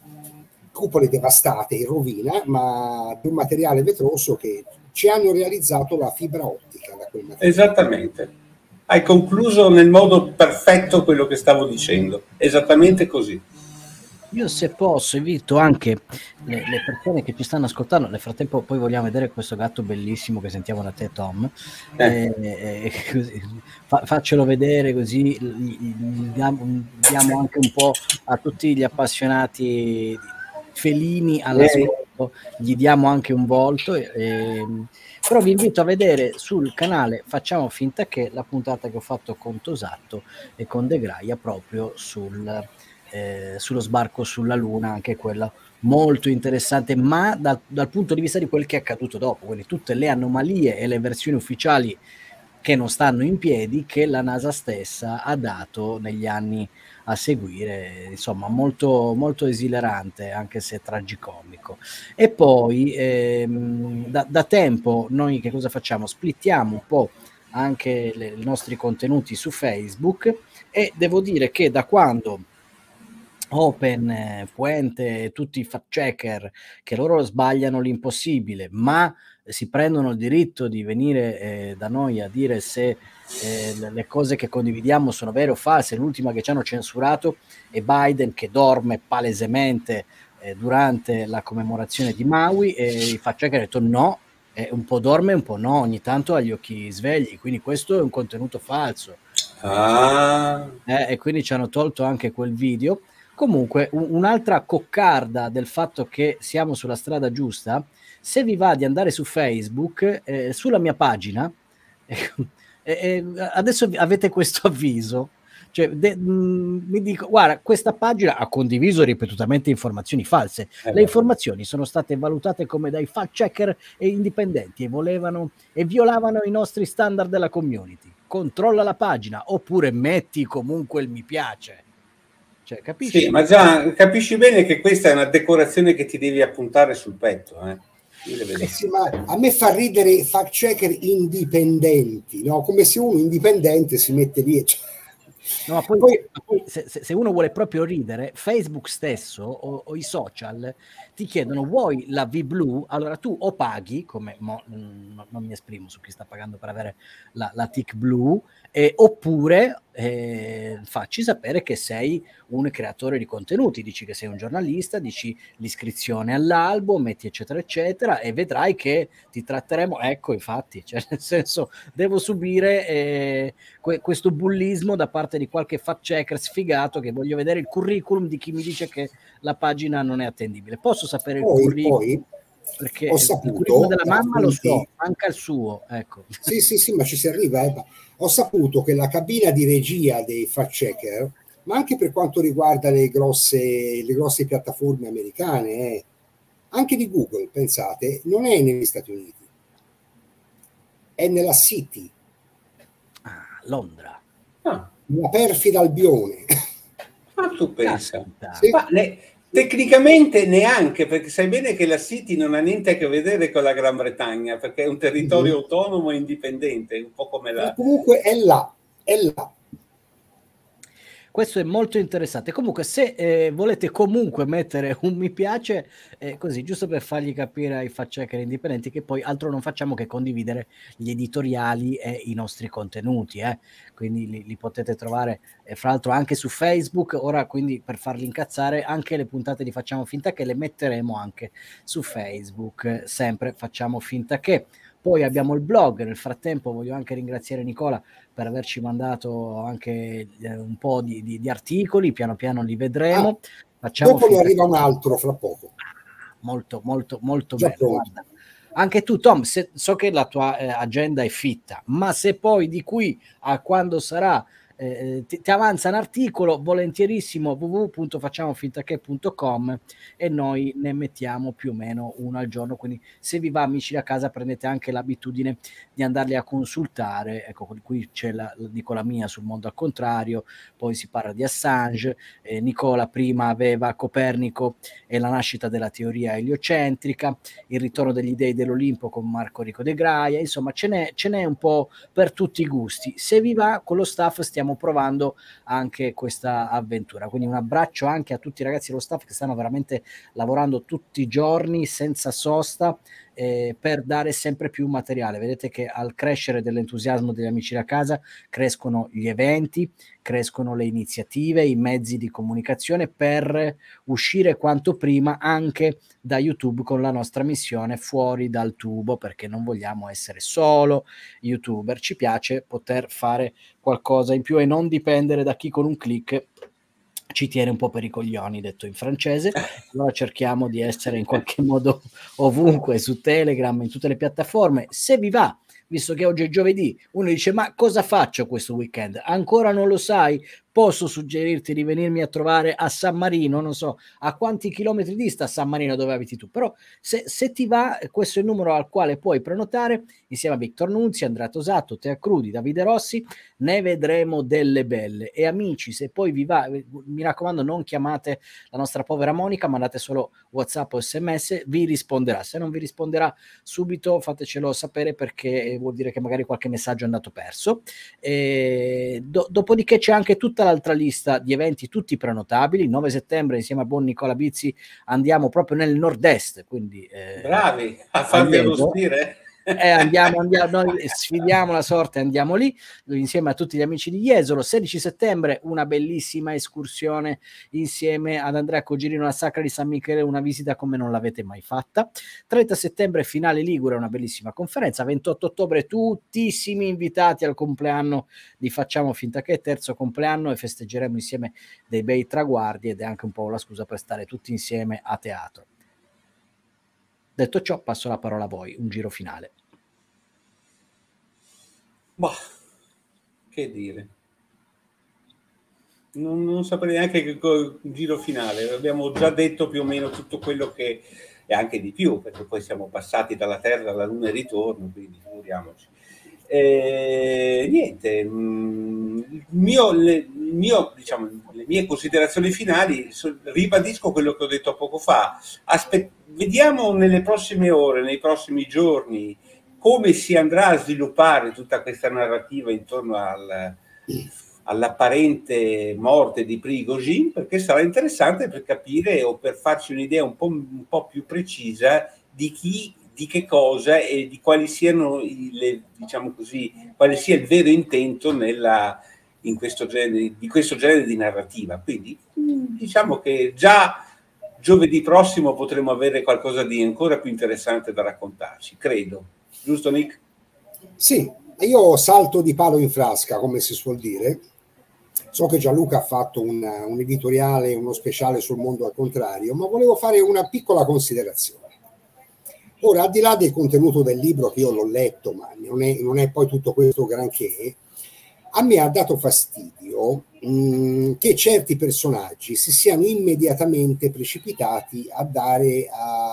cupole devastate in rovina, ma di un materiale vetroso che ci hanno realizzato la fibra ottica da quel materiale. Esattamente. Hai concluso nel modo perfetto quello che stavo dicendo, esattamente così. Io, se posso, invito anche le, le persone che ci stanno ascoltando. Nel frattempo poi vogliamo vedere questo gatto bellissimo che sentiamo da te, Tom. Eh. Eh, così, fa, faccelo vedere, così diamo, diamo anche un po' a tutti gli appassionati felini all'ascolto, gli diamo anche un volto. Eh, però vi invito a vedere sul canale Facciamo Finta Che la puntata che ho fatto con Tosato e con De Graia proprio sul... Eh, sullo sbarco sulla Luna, anche quella molto interessante, ma dal, dal punto di vista di quel che è accaduto dopo, quindi tutte le anomalie e le versioni ufficiali che non stanno in piedi, che la NASA stessa ha dato negli anni a seguire, insomma molto, molto esilarante, anche se tragicomico. E poi ehm, da, da tempo noi che cosa facciamo? Splittiamo un po' anche le, i nostri contenuti su Facebook, e devo dire che da quando Open, Puente, tutti i fact checker, che loro sbagliano l'impossibile, ma si prendono il diritto di venire eh, da noi a dire se eh, le cose che condividiamo sono vere o false. L'ultima che ci hanno censurato è Biden, che dorme palesemente eh, durante la commemorazione di Maui, e i fact checker hanno detto no, eh, un po' dorme, un po' no, ogni tanto ha gli occhi svegli, quindi questo è un contenuto falso. Ah. Eh, e quindi ci hanno tolto anche quel video. Comunque, un, un'altra coccarda del fatto che siamo sulla strada giusta, se vi va di andare su Facebook, eh, sulla mia pagina, eh, eh, adesso avete questo avviso, cioè de, mh, mi dico, guarda, questa pagina ha condiviso ripetutamente informazioni false, eh le informazioni sono state valutate come dai fact checker e indipendenti e volevano e violavano i nostri standard della community. Controlla la pagina oppure metti comunque il mi piace. Cioè, capisci? Sì, ma già capisci bene che questa è una decorazione che ti devi appuntare sul petto, eh? Io le vedo. Eh sì, ma a me fa ridere fact checker indipendenti, no? Come se uno indipendente si mette lì e... No, ma poi, poi, poi se, se uno vuole proprio ridere, Facebook stesso o, o i social ti chiedono: vuoi la V blu? Allora tu o paghi, come mo, mh, non mi esprimo su chi sta pagando per avere la, la tic blu, eh, oppure eh, facci sapere che sei un creatore di contenuti, dici che sei un giornalista, dici l'iscrizione all'albo, metti eccetera eccetera, e vedrai che ti tratteremo, ecco infatti, cioè nel senso devo subire eh, que- questo bullismo da parte di qualche fact checker sfigato che voglio vedere il curriculum di chi mi dice che la pagina non è attendibile. Posso sapere il Poi, curriculum? poi Perché ho il curriculum saputo, della mamma lo so, appunti, manca il suo, ecco. sì, sì, sì, ma ci si arriva. Eh. Ho saputo che la cabina di regia dei fact checker, ma anche per quanto riguarda le grosse, le grosse piattaforme americane, eh, anche di Google, pensate, non è negli Stati Uniti, è nella City. Ah, Londra. Ah, Una perfida Albione. ma tu pensa. Sì. Ma ne, tecnicamente neanche, perché sai bene che la City non ha niente a che vedere con la Gran Bretagna, perché è un territorio Mm-hmm. autonomo e indipendente, un po' come la... Ma comunque è là, è là. Questo è molto interessante. Comunque, se eh, volete comunque mettere un mi piace, eh, così, giusto per fargli capire ai fact checker indipendenti che poi altro non facciamo che condividere gli editoriali e i nostri contenuti. Eh. Quindi li, li potete trovare, eh, fra l'altro, anche su Facebook. Ora, quindi, per farli incazzare, anche le puntate di Facciamo Finta Che le metteremo anche su Facebook. Eh, sempre Facciamo Finta Che. Poi abbiamo il blog, nel frattempo voglio anche ringraziare Nicola per averci mandato anche eh, un po' di, di, di articoli, piano piano li vedremo. Ah, Facciamo dopo ne arriva che... un altro fra poco. Molto, molto, molto Già bello. Guarda. Anche tu, Tom, se, so che la tua eh, agenda è fitta, ma se poi di qui a quando sarà eh, ti, ti avanza un articolo, volentierissimo w w w punto facciamofintache punto com e noi ne mettiamo più o meno uno al giorno, quindi se vi va amici da casa prendete anche l'abitudine di andarli a consultare. Ecco, qui c'è la, dico la mia sul mondo al contrario, poi si parla di Assange, eh, Nicola prima aveva Copernico e la nascita della teoria eliocentrica, il ritorno degli dei dell'Olimpo con Marco Rico De Graia, insomma ce n'è, ce n'è un po' per tutti i gusti. Se vi va, con lo staff stiamo provando anche questa avventura, quindi un abbraccio anche a tutti i ragazzi dello staff che stanno veramente lavorando tutti i giorni senza sosta eh, per dare sempre più materiale. Vedete che al crescere dell'entusiasmo degli amici da casa crescono gli eventi, crescono le iniziative, i mezzi di comunicazione per uscire quanto prima anche da YouTube con la nostra missione fuori dal tubo, perché non vogliamo essere solo youtuber, ci piace poter fare qualcosa in più e non dipendere da chi con un click ci tiene un po' per i coglioni, detto in francese. Allora cerchiamo di essere in qualche modo ovunque, su Telegram, in tutte le piattaforme. Se vi va, visto che oggi è giovedì, uno dice ma cosa faccio questo weekend? Ancora non lo sai? Posso suggerirti di venirmi a trovare a San Marino, non so a quanti chilometri dista San Marino dove abiti tu, però se, se ti va, questo è il numero al quale puoi prenotare insieme a Victor Nunzi, Andrea Tosato, Tea Crudi, Davide Rossi, ne vedremo delle belle. E amici, se poi vi va, mi raccomando non chiamate la nostra povera Monica, mandate solo WhatsApp o S M S, vi risponderà. Se non vi risponderà subito fatecelo sapere, perché vuol dire che magari qualche messaggio è andato perso. E do, dopodiché c'è anche tutta l'altra lista di eventi tutti prenotabili. Il nove settembre insieme a buon Nicola Bizzi andiamo proprio nel nord-est, quindi eh, bravi a farvi arrostire. Eh, andiamo, andiamo, noi sfidiamo la sorte, andiamo lì insieme a tutti gli amici di Jesolo. Sedici settembre una bellissima escursione insieme ad Andrea Cogirino alla Sacra di San Michele, una visita come non l'avete mai fatta. Trenta settembre finale Ligure, una bellissima conferenza. Ventotto ottobre tuttissimi invitati al compleanno di Facciamo Finta Che, terzo compleanno, e festeggeremo insieme dei bei traguardi ed è anche un po' la scusa per stare tutti insieme a teatro. Detto ciò, passo la parola a voi, un giro finale. Bah, che dire. Non, non saprei neanche che co- giro finale. Abbiamo già detto più o meno tutto quello che, e anche di più, perché poi siamo passati dalla Terra alla Luna e ritorno, quindi figuriamoci. Eh, niente, il mio, le, il mio, diciamo, le mie considerazioni finali, so, ribadisco quello che ho detto poco fa. Aspe- vediamo nelle prossime ore, nei prossimi giorni, come si andrà a sviluppare tutta questa narrativa intorno al, all'apparente morte di Prigozhin, perché sarà interessante per capire o per farci un'idea un po', un po' più precisa di chi di che cosa e di quali siano le, diciamo così, quale sia il vero intento nella, in questo genere, di questo genere di narrativa. Quindi diciamo che già giovedì prossimo potremo avere qualcosa di ancora più interessante da raccontarci, credo. Giusto, Nick? Sì, io salto di palo in frasca, come si suol dire. So che Gianluca ha fatto un, un editoriale, uno speciale sul mondo al contrario, ma volevo fare una piccola considerazione. Ora, al di là del contenuto del libro, che io l'ho letto, ma non è, non è poi tutto questo granché, a me ha dato fastidio mh, che certi personaggi si siano immediatamente precipitati a dare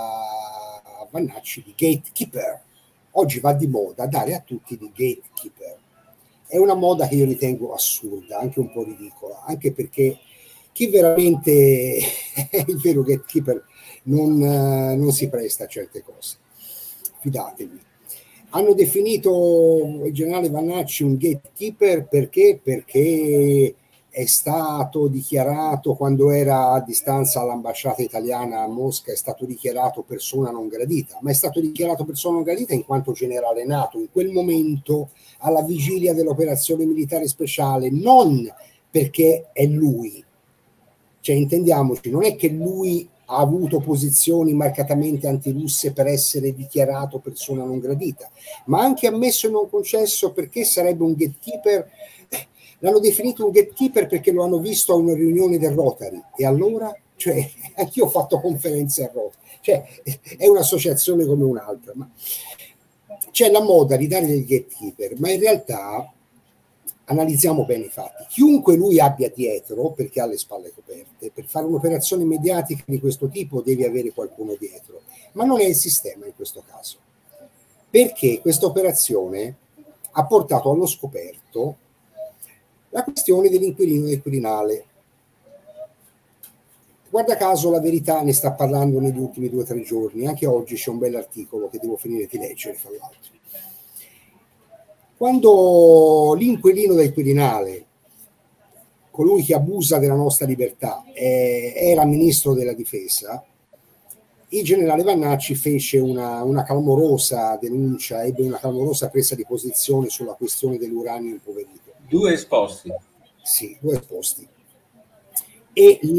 a, a Vannacci di gatekeeper. Oggi va di moda dare a tutti di gatekeeper. È una moda che io ritengo assurda, anche un po' ridicola, anche perché chi veramente è il vero gatekeeper non, non si presta a certe cose. Fidatevi. Hanno definito il generale Vannacci un gatekeeper perché? Perché è stato dichiarato, quando era a distanza all'ambasciata italiana a Mosca, è stato dichiarato persona non gradita, ma è stato dichiarato persona non gradita in quanto generale NATO in quel momento, alla vigilia dell'operazione militare speciale, non perché è lui. Cioè, intendiamoci, non è che lui ha avuto posizioni marcatamente antirusse per essere dichiarato persona non gradita, ma anche ammesso e non concesso, perché sarebbe un gatekeeper. L'hanno definito un gatekeeper perché lo hanno visto a una riunione del Rotary, e allora, cioè, anch'io ho fatto conferenze a Rotary, cioè, è un'associazione come un'altra, ma c'è la moda di dare del gatekeeper, ma in realtà analizziamo bene i fatti. Chiunque lui abbia dietro, perché ha le spalle coperte, per fare un'operazione mediatica di questo tipo devi avere qualcuno dietro, ma non è il sistema in questo caso, perché questa operazione ha portato allo scoperto la questione dell'inquilino del Quirinale. Guarda caso la Verità ne sta parlando negli ultimi due o tre giorni, anche oggi c'è un bell'articolo che devo finire di leggere, fra l'altro. Quando l'inquilino del Quirinale, colui che abusa della nostra libertà, eh, era ministro della difesa, il generale Vannacci fece una, una clamorosa denuncia, ebbe una clamorosa presa di posizione sulla questione dell'uranio impoverito. Due esposti. Sì, due esposti. E il,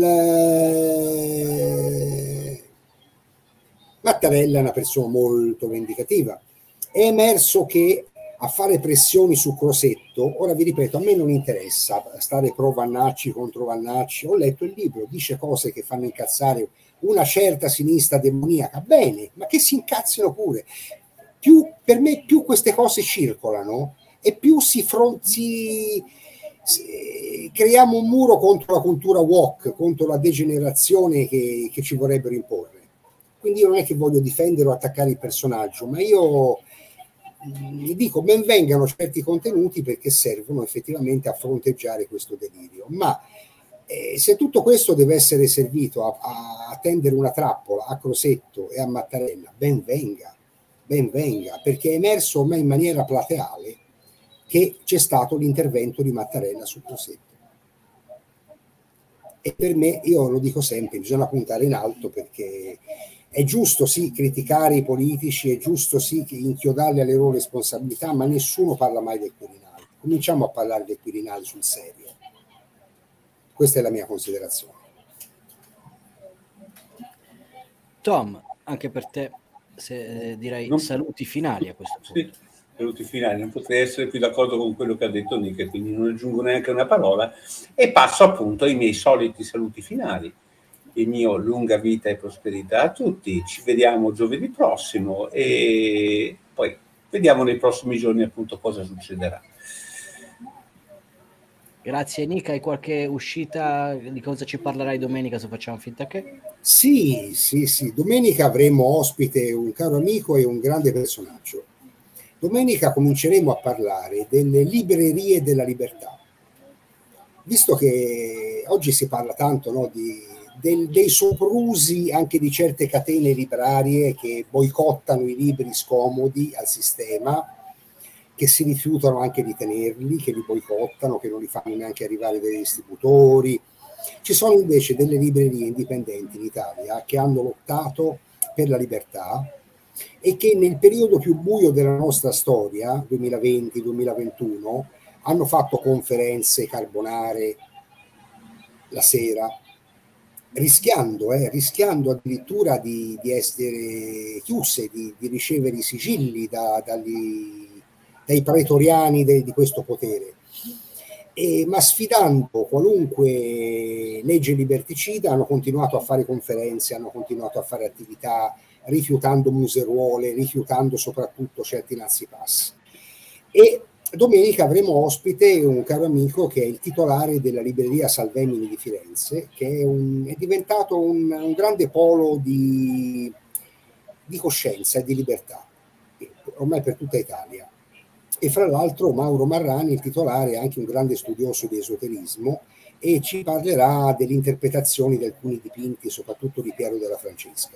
Mattarella è una persona molto vendicativa. È emerso che a fare pressioni su Crosetto, ora vi ripeto, a me non interessa stare pro Vannacci contro Vannacci, ho letto il libro, dice cose che fanno incazzare una certa sinistra demoniaca, bene, ma che si incazzino pure. Più, per me più queste cose circolano e più si, si, si creiamo un muro contro la cultura woke, contro la degenerazione che, che ci vorrebbero imporre. Quindi io non è che voglio difendere o attaccare il personaggio, ma io mh, dico ben vengano certi contenuti perché servono effettivamente a fronteggiare questo delirio. Ma eh, se tutto questo deve essere servito a, a tendere una trappola a Crosetto e a Mattarella, ben venga, ben venga, perché è emerso ormai in maniera plateale che c'è stato l'intervento di Mattarella su Crosetto. E per me, io lo dico sempre, bisogna puntare in alto, perché è giusto sì criticare i politici, è giusto sì inchiodarli alle loro responsabilità, ma nessuno parla mai del Quirinale. Cominciamo a parlare del Quirinale sul serio. Questa è la mia considerazione. Tom, anche per te, se, eh, direi non... saluti finali a questo punto. Sì. Saluti finali, non potrei essere più d'accordo con quello che ha detto Nick, quindi non aggiungo neanche una parola e passo appunto ai miei soliti saluti finali. Il mio lunga vita e prosperità a tutti, ci vediamo giovedì prossimo e poi vediamo nei prossimi giorni appunto cosa succederà. Grazie Nick, hai qualche uscita, di cosa ci parlerai domenica, se facciamo finta che? Sì, sì, sì, domenica avremo ospite un caro amico e un grande personaggio. Domenica cominceremo a parlare delle librerie della libertà, visto che oggi si parla tanto, no, di, del, dei soprusi anche di certe catene librarie che boicottano i libri scomodi al sistema, che si rifiutano anche di tenerli, che li boicottano, che non li fanno neanche arrivare dai distributori. Ci sono invece delle librerie indipendenti in Italia che hanno lottato per la libertà e che nel periodo più buio della nostra storia, duemilaventi duemilaventuno, hanno fatto conferenze carbonare la sera, rischiando, eh, rischiando addirittura di, di essere chiuse, di, di ricevere i sigilli da, dagli, dai pretoriani de, di questo potere. E, ma sfidando qualunque legge liberticida hanno continuato a fare conferenze, hanno continuato a fare attività, rifiutando museruole, rifiutando soprattutto certi Nazi Pass. E domenica avremo ospite un caro amico che è il titolare della libreria Salvemini di Firenze, che è, un, è diventato un, un grande polo di, di coscienza e di libertà, ormai per tutta Italia. E fra l'altro Mauro Marrani, il titolare, è anche un grande studioso di esoterismo e ci parlerà delle interpretazioni di alcuni dipinti, soprattutto di Piero della Francesca.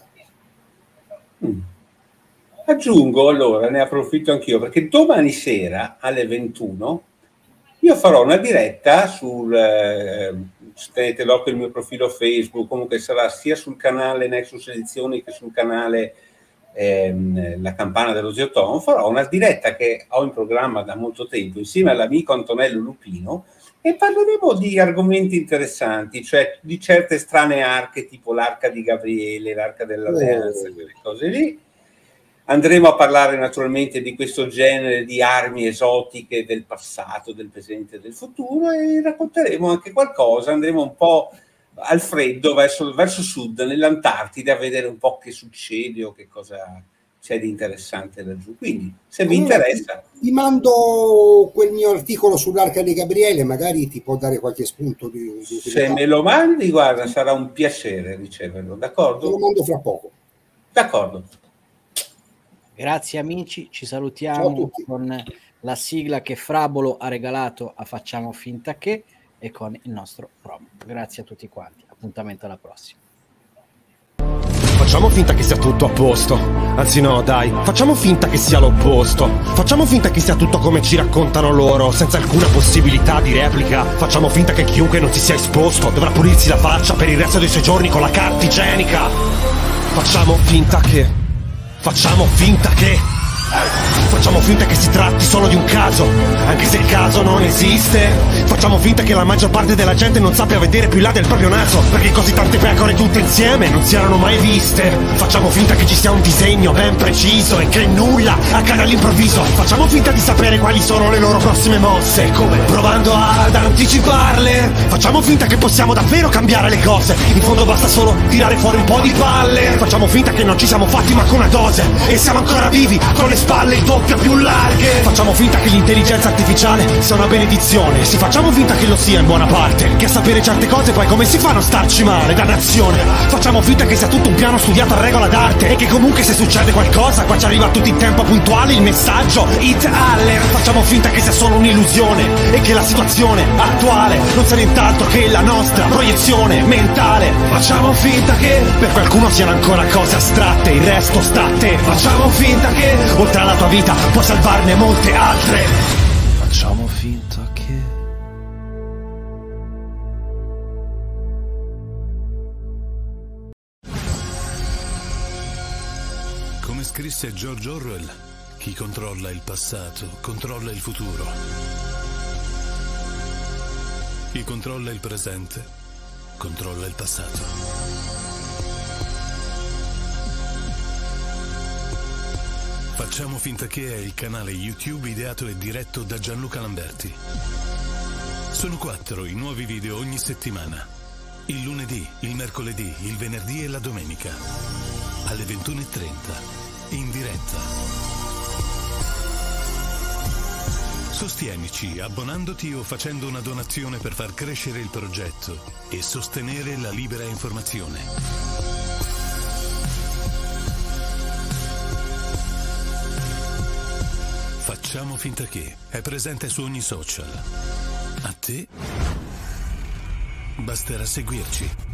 Mm. Aggiungo allora, ne approfitto anch'io, perché domani sera alle ventuno io farò una diretta sul, eh, tenete d'occhio il mio profilo Facebook, comunque sarà sia sul canale Nexus Edizioni che sul canale ehm, La Campana dello Zio Tom. Farò una diretta che ho in programma da molto tempo insieme all'amico Antonello Lupino e parleremo di argomenti interessanti, cioè di certe strane arche tipo l'arca di Gabriele, l'arca dell'Alleanza, oh. quelle cose lì. Andremo a parlare naturalmente di questo genere di armi esotiche del passato, del presente e del futuro e racconteremo anche qualcosa, andremo un po' al freddo verso, verso sud, nell'Antartide, a vedere un po' che succede o che cosa c'è di interessante laggiù. Quindi, se vi allora, interessa... Ti mando quel mio articolo sull'Arca di Gabriele, magari ti può dare qualche spunto di, di se me lo mandi, guarda, sarà un piacere riceverlo, d'accordo? Te lo mando fra poco. D'accordo. Grazie amici, ci salutiamo con la sigla che Frabolo ha regalato a Facciamo Finta Che e con il nostro promo. Grazie a tutti quanti, appuntamento alla prossima. Facciamo finta che sia tutto a posto. Anzi no, dai, facciamo finta che sia l'opposto. Facciamo finta che sia tutto come ci raccontano loro, senza alcuna possibilità di replica. Facciamo finta che chiunque non si sia esposto dovrà pulirsi la faccia per il resto dei suoi giorni con la carta igienica. Facciamo finta che... Facciamo finta che... Facciamo finta che si tratti solo di un caso, anche se il caso non esiste. Facciamo finta che la maggior parte della gente non sappia vedere più là del proprio naso, perché così tante pecore tutte insieme non si erano mai viste. Facciamo finta che ci sia un disegno ben preciso e che nulla accada all'improvviso. Facciamo finta di sapere quali sono le loro prossime mosse, come provando ad anticiparle. Facciamo finta che possiamo davvero cambiare le cose, in fondo basta solo tirare fuori un po' di palle. Facciamo finta che non ci siamo fatti ma con una dose e siamo ancora vivi, con le spalle il doppio più larghe. Facciamo finta che l'intelligenza artificiale sia una benedizione, sì, facciamo finta che lo sia in buona parte, che a sapere certe cose poi come si fa a non starci male, dannazione. Facciamo finta che sia tutto un piano studiato a regola d'arte e che comunque se succede qualcosa qua ci arriva tutto in tempo puntuale il messaggio It Aller. Facciamo finta che sia solo un'illusione e che la situazione attuale non sia nient'altro che la nostra proiezione mentale. Facciamo finta che per qualcuno siano ancora cose astratte, il resto sta a te. Facciamo finta che oltre alla tua vita puoi salvarne molte altre. Facciamo finta che... Come scrisse George Orwell, chi controlla il passato controlla il futuro. Chi controlla il presente controlla il passato. Facciamo finta che è il canale YouTube ideato e diretto da Gianluca Lamberti. Sono quattro i nuovi video ogni settimana. Il lunedì, il mercoledì, il venerdì e la domenica. Alle ventuno e trenta. In diretta. Sostienici abbonandoti o facendo una donazione per far crescere il progetto e sostenere la libera informazione. Facciamo finta che è presente su ogni social. A te basterà seguirci.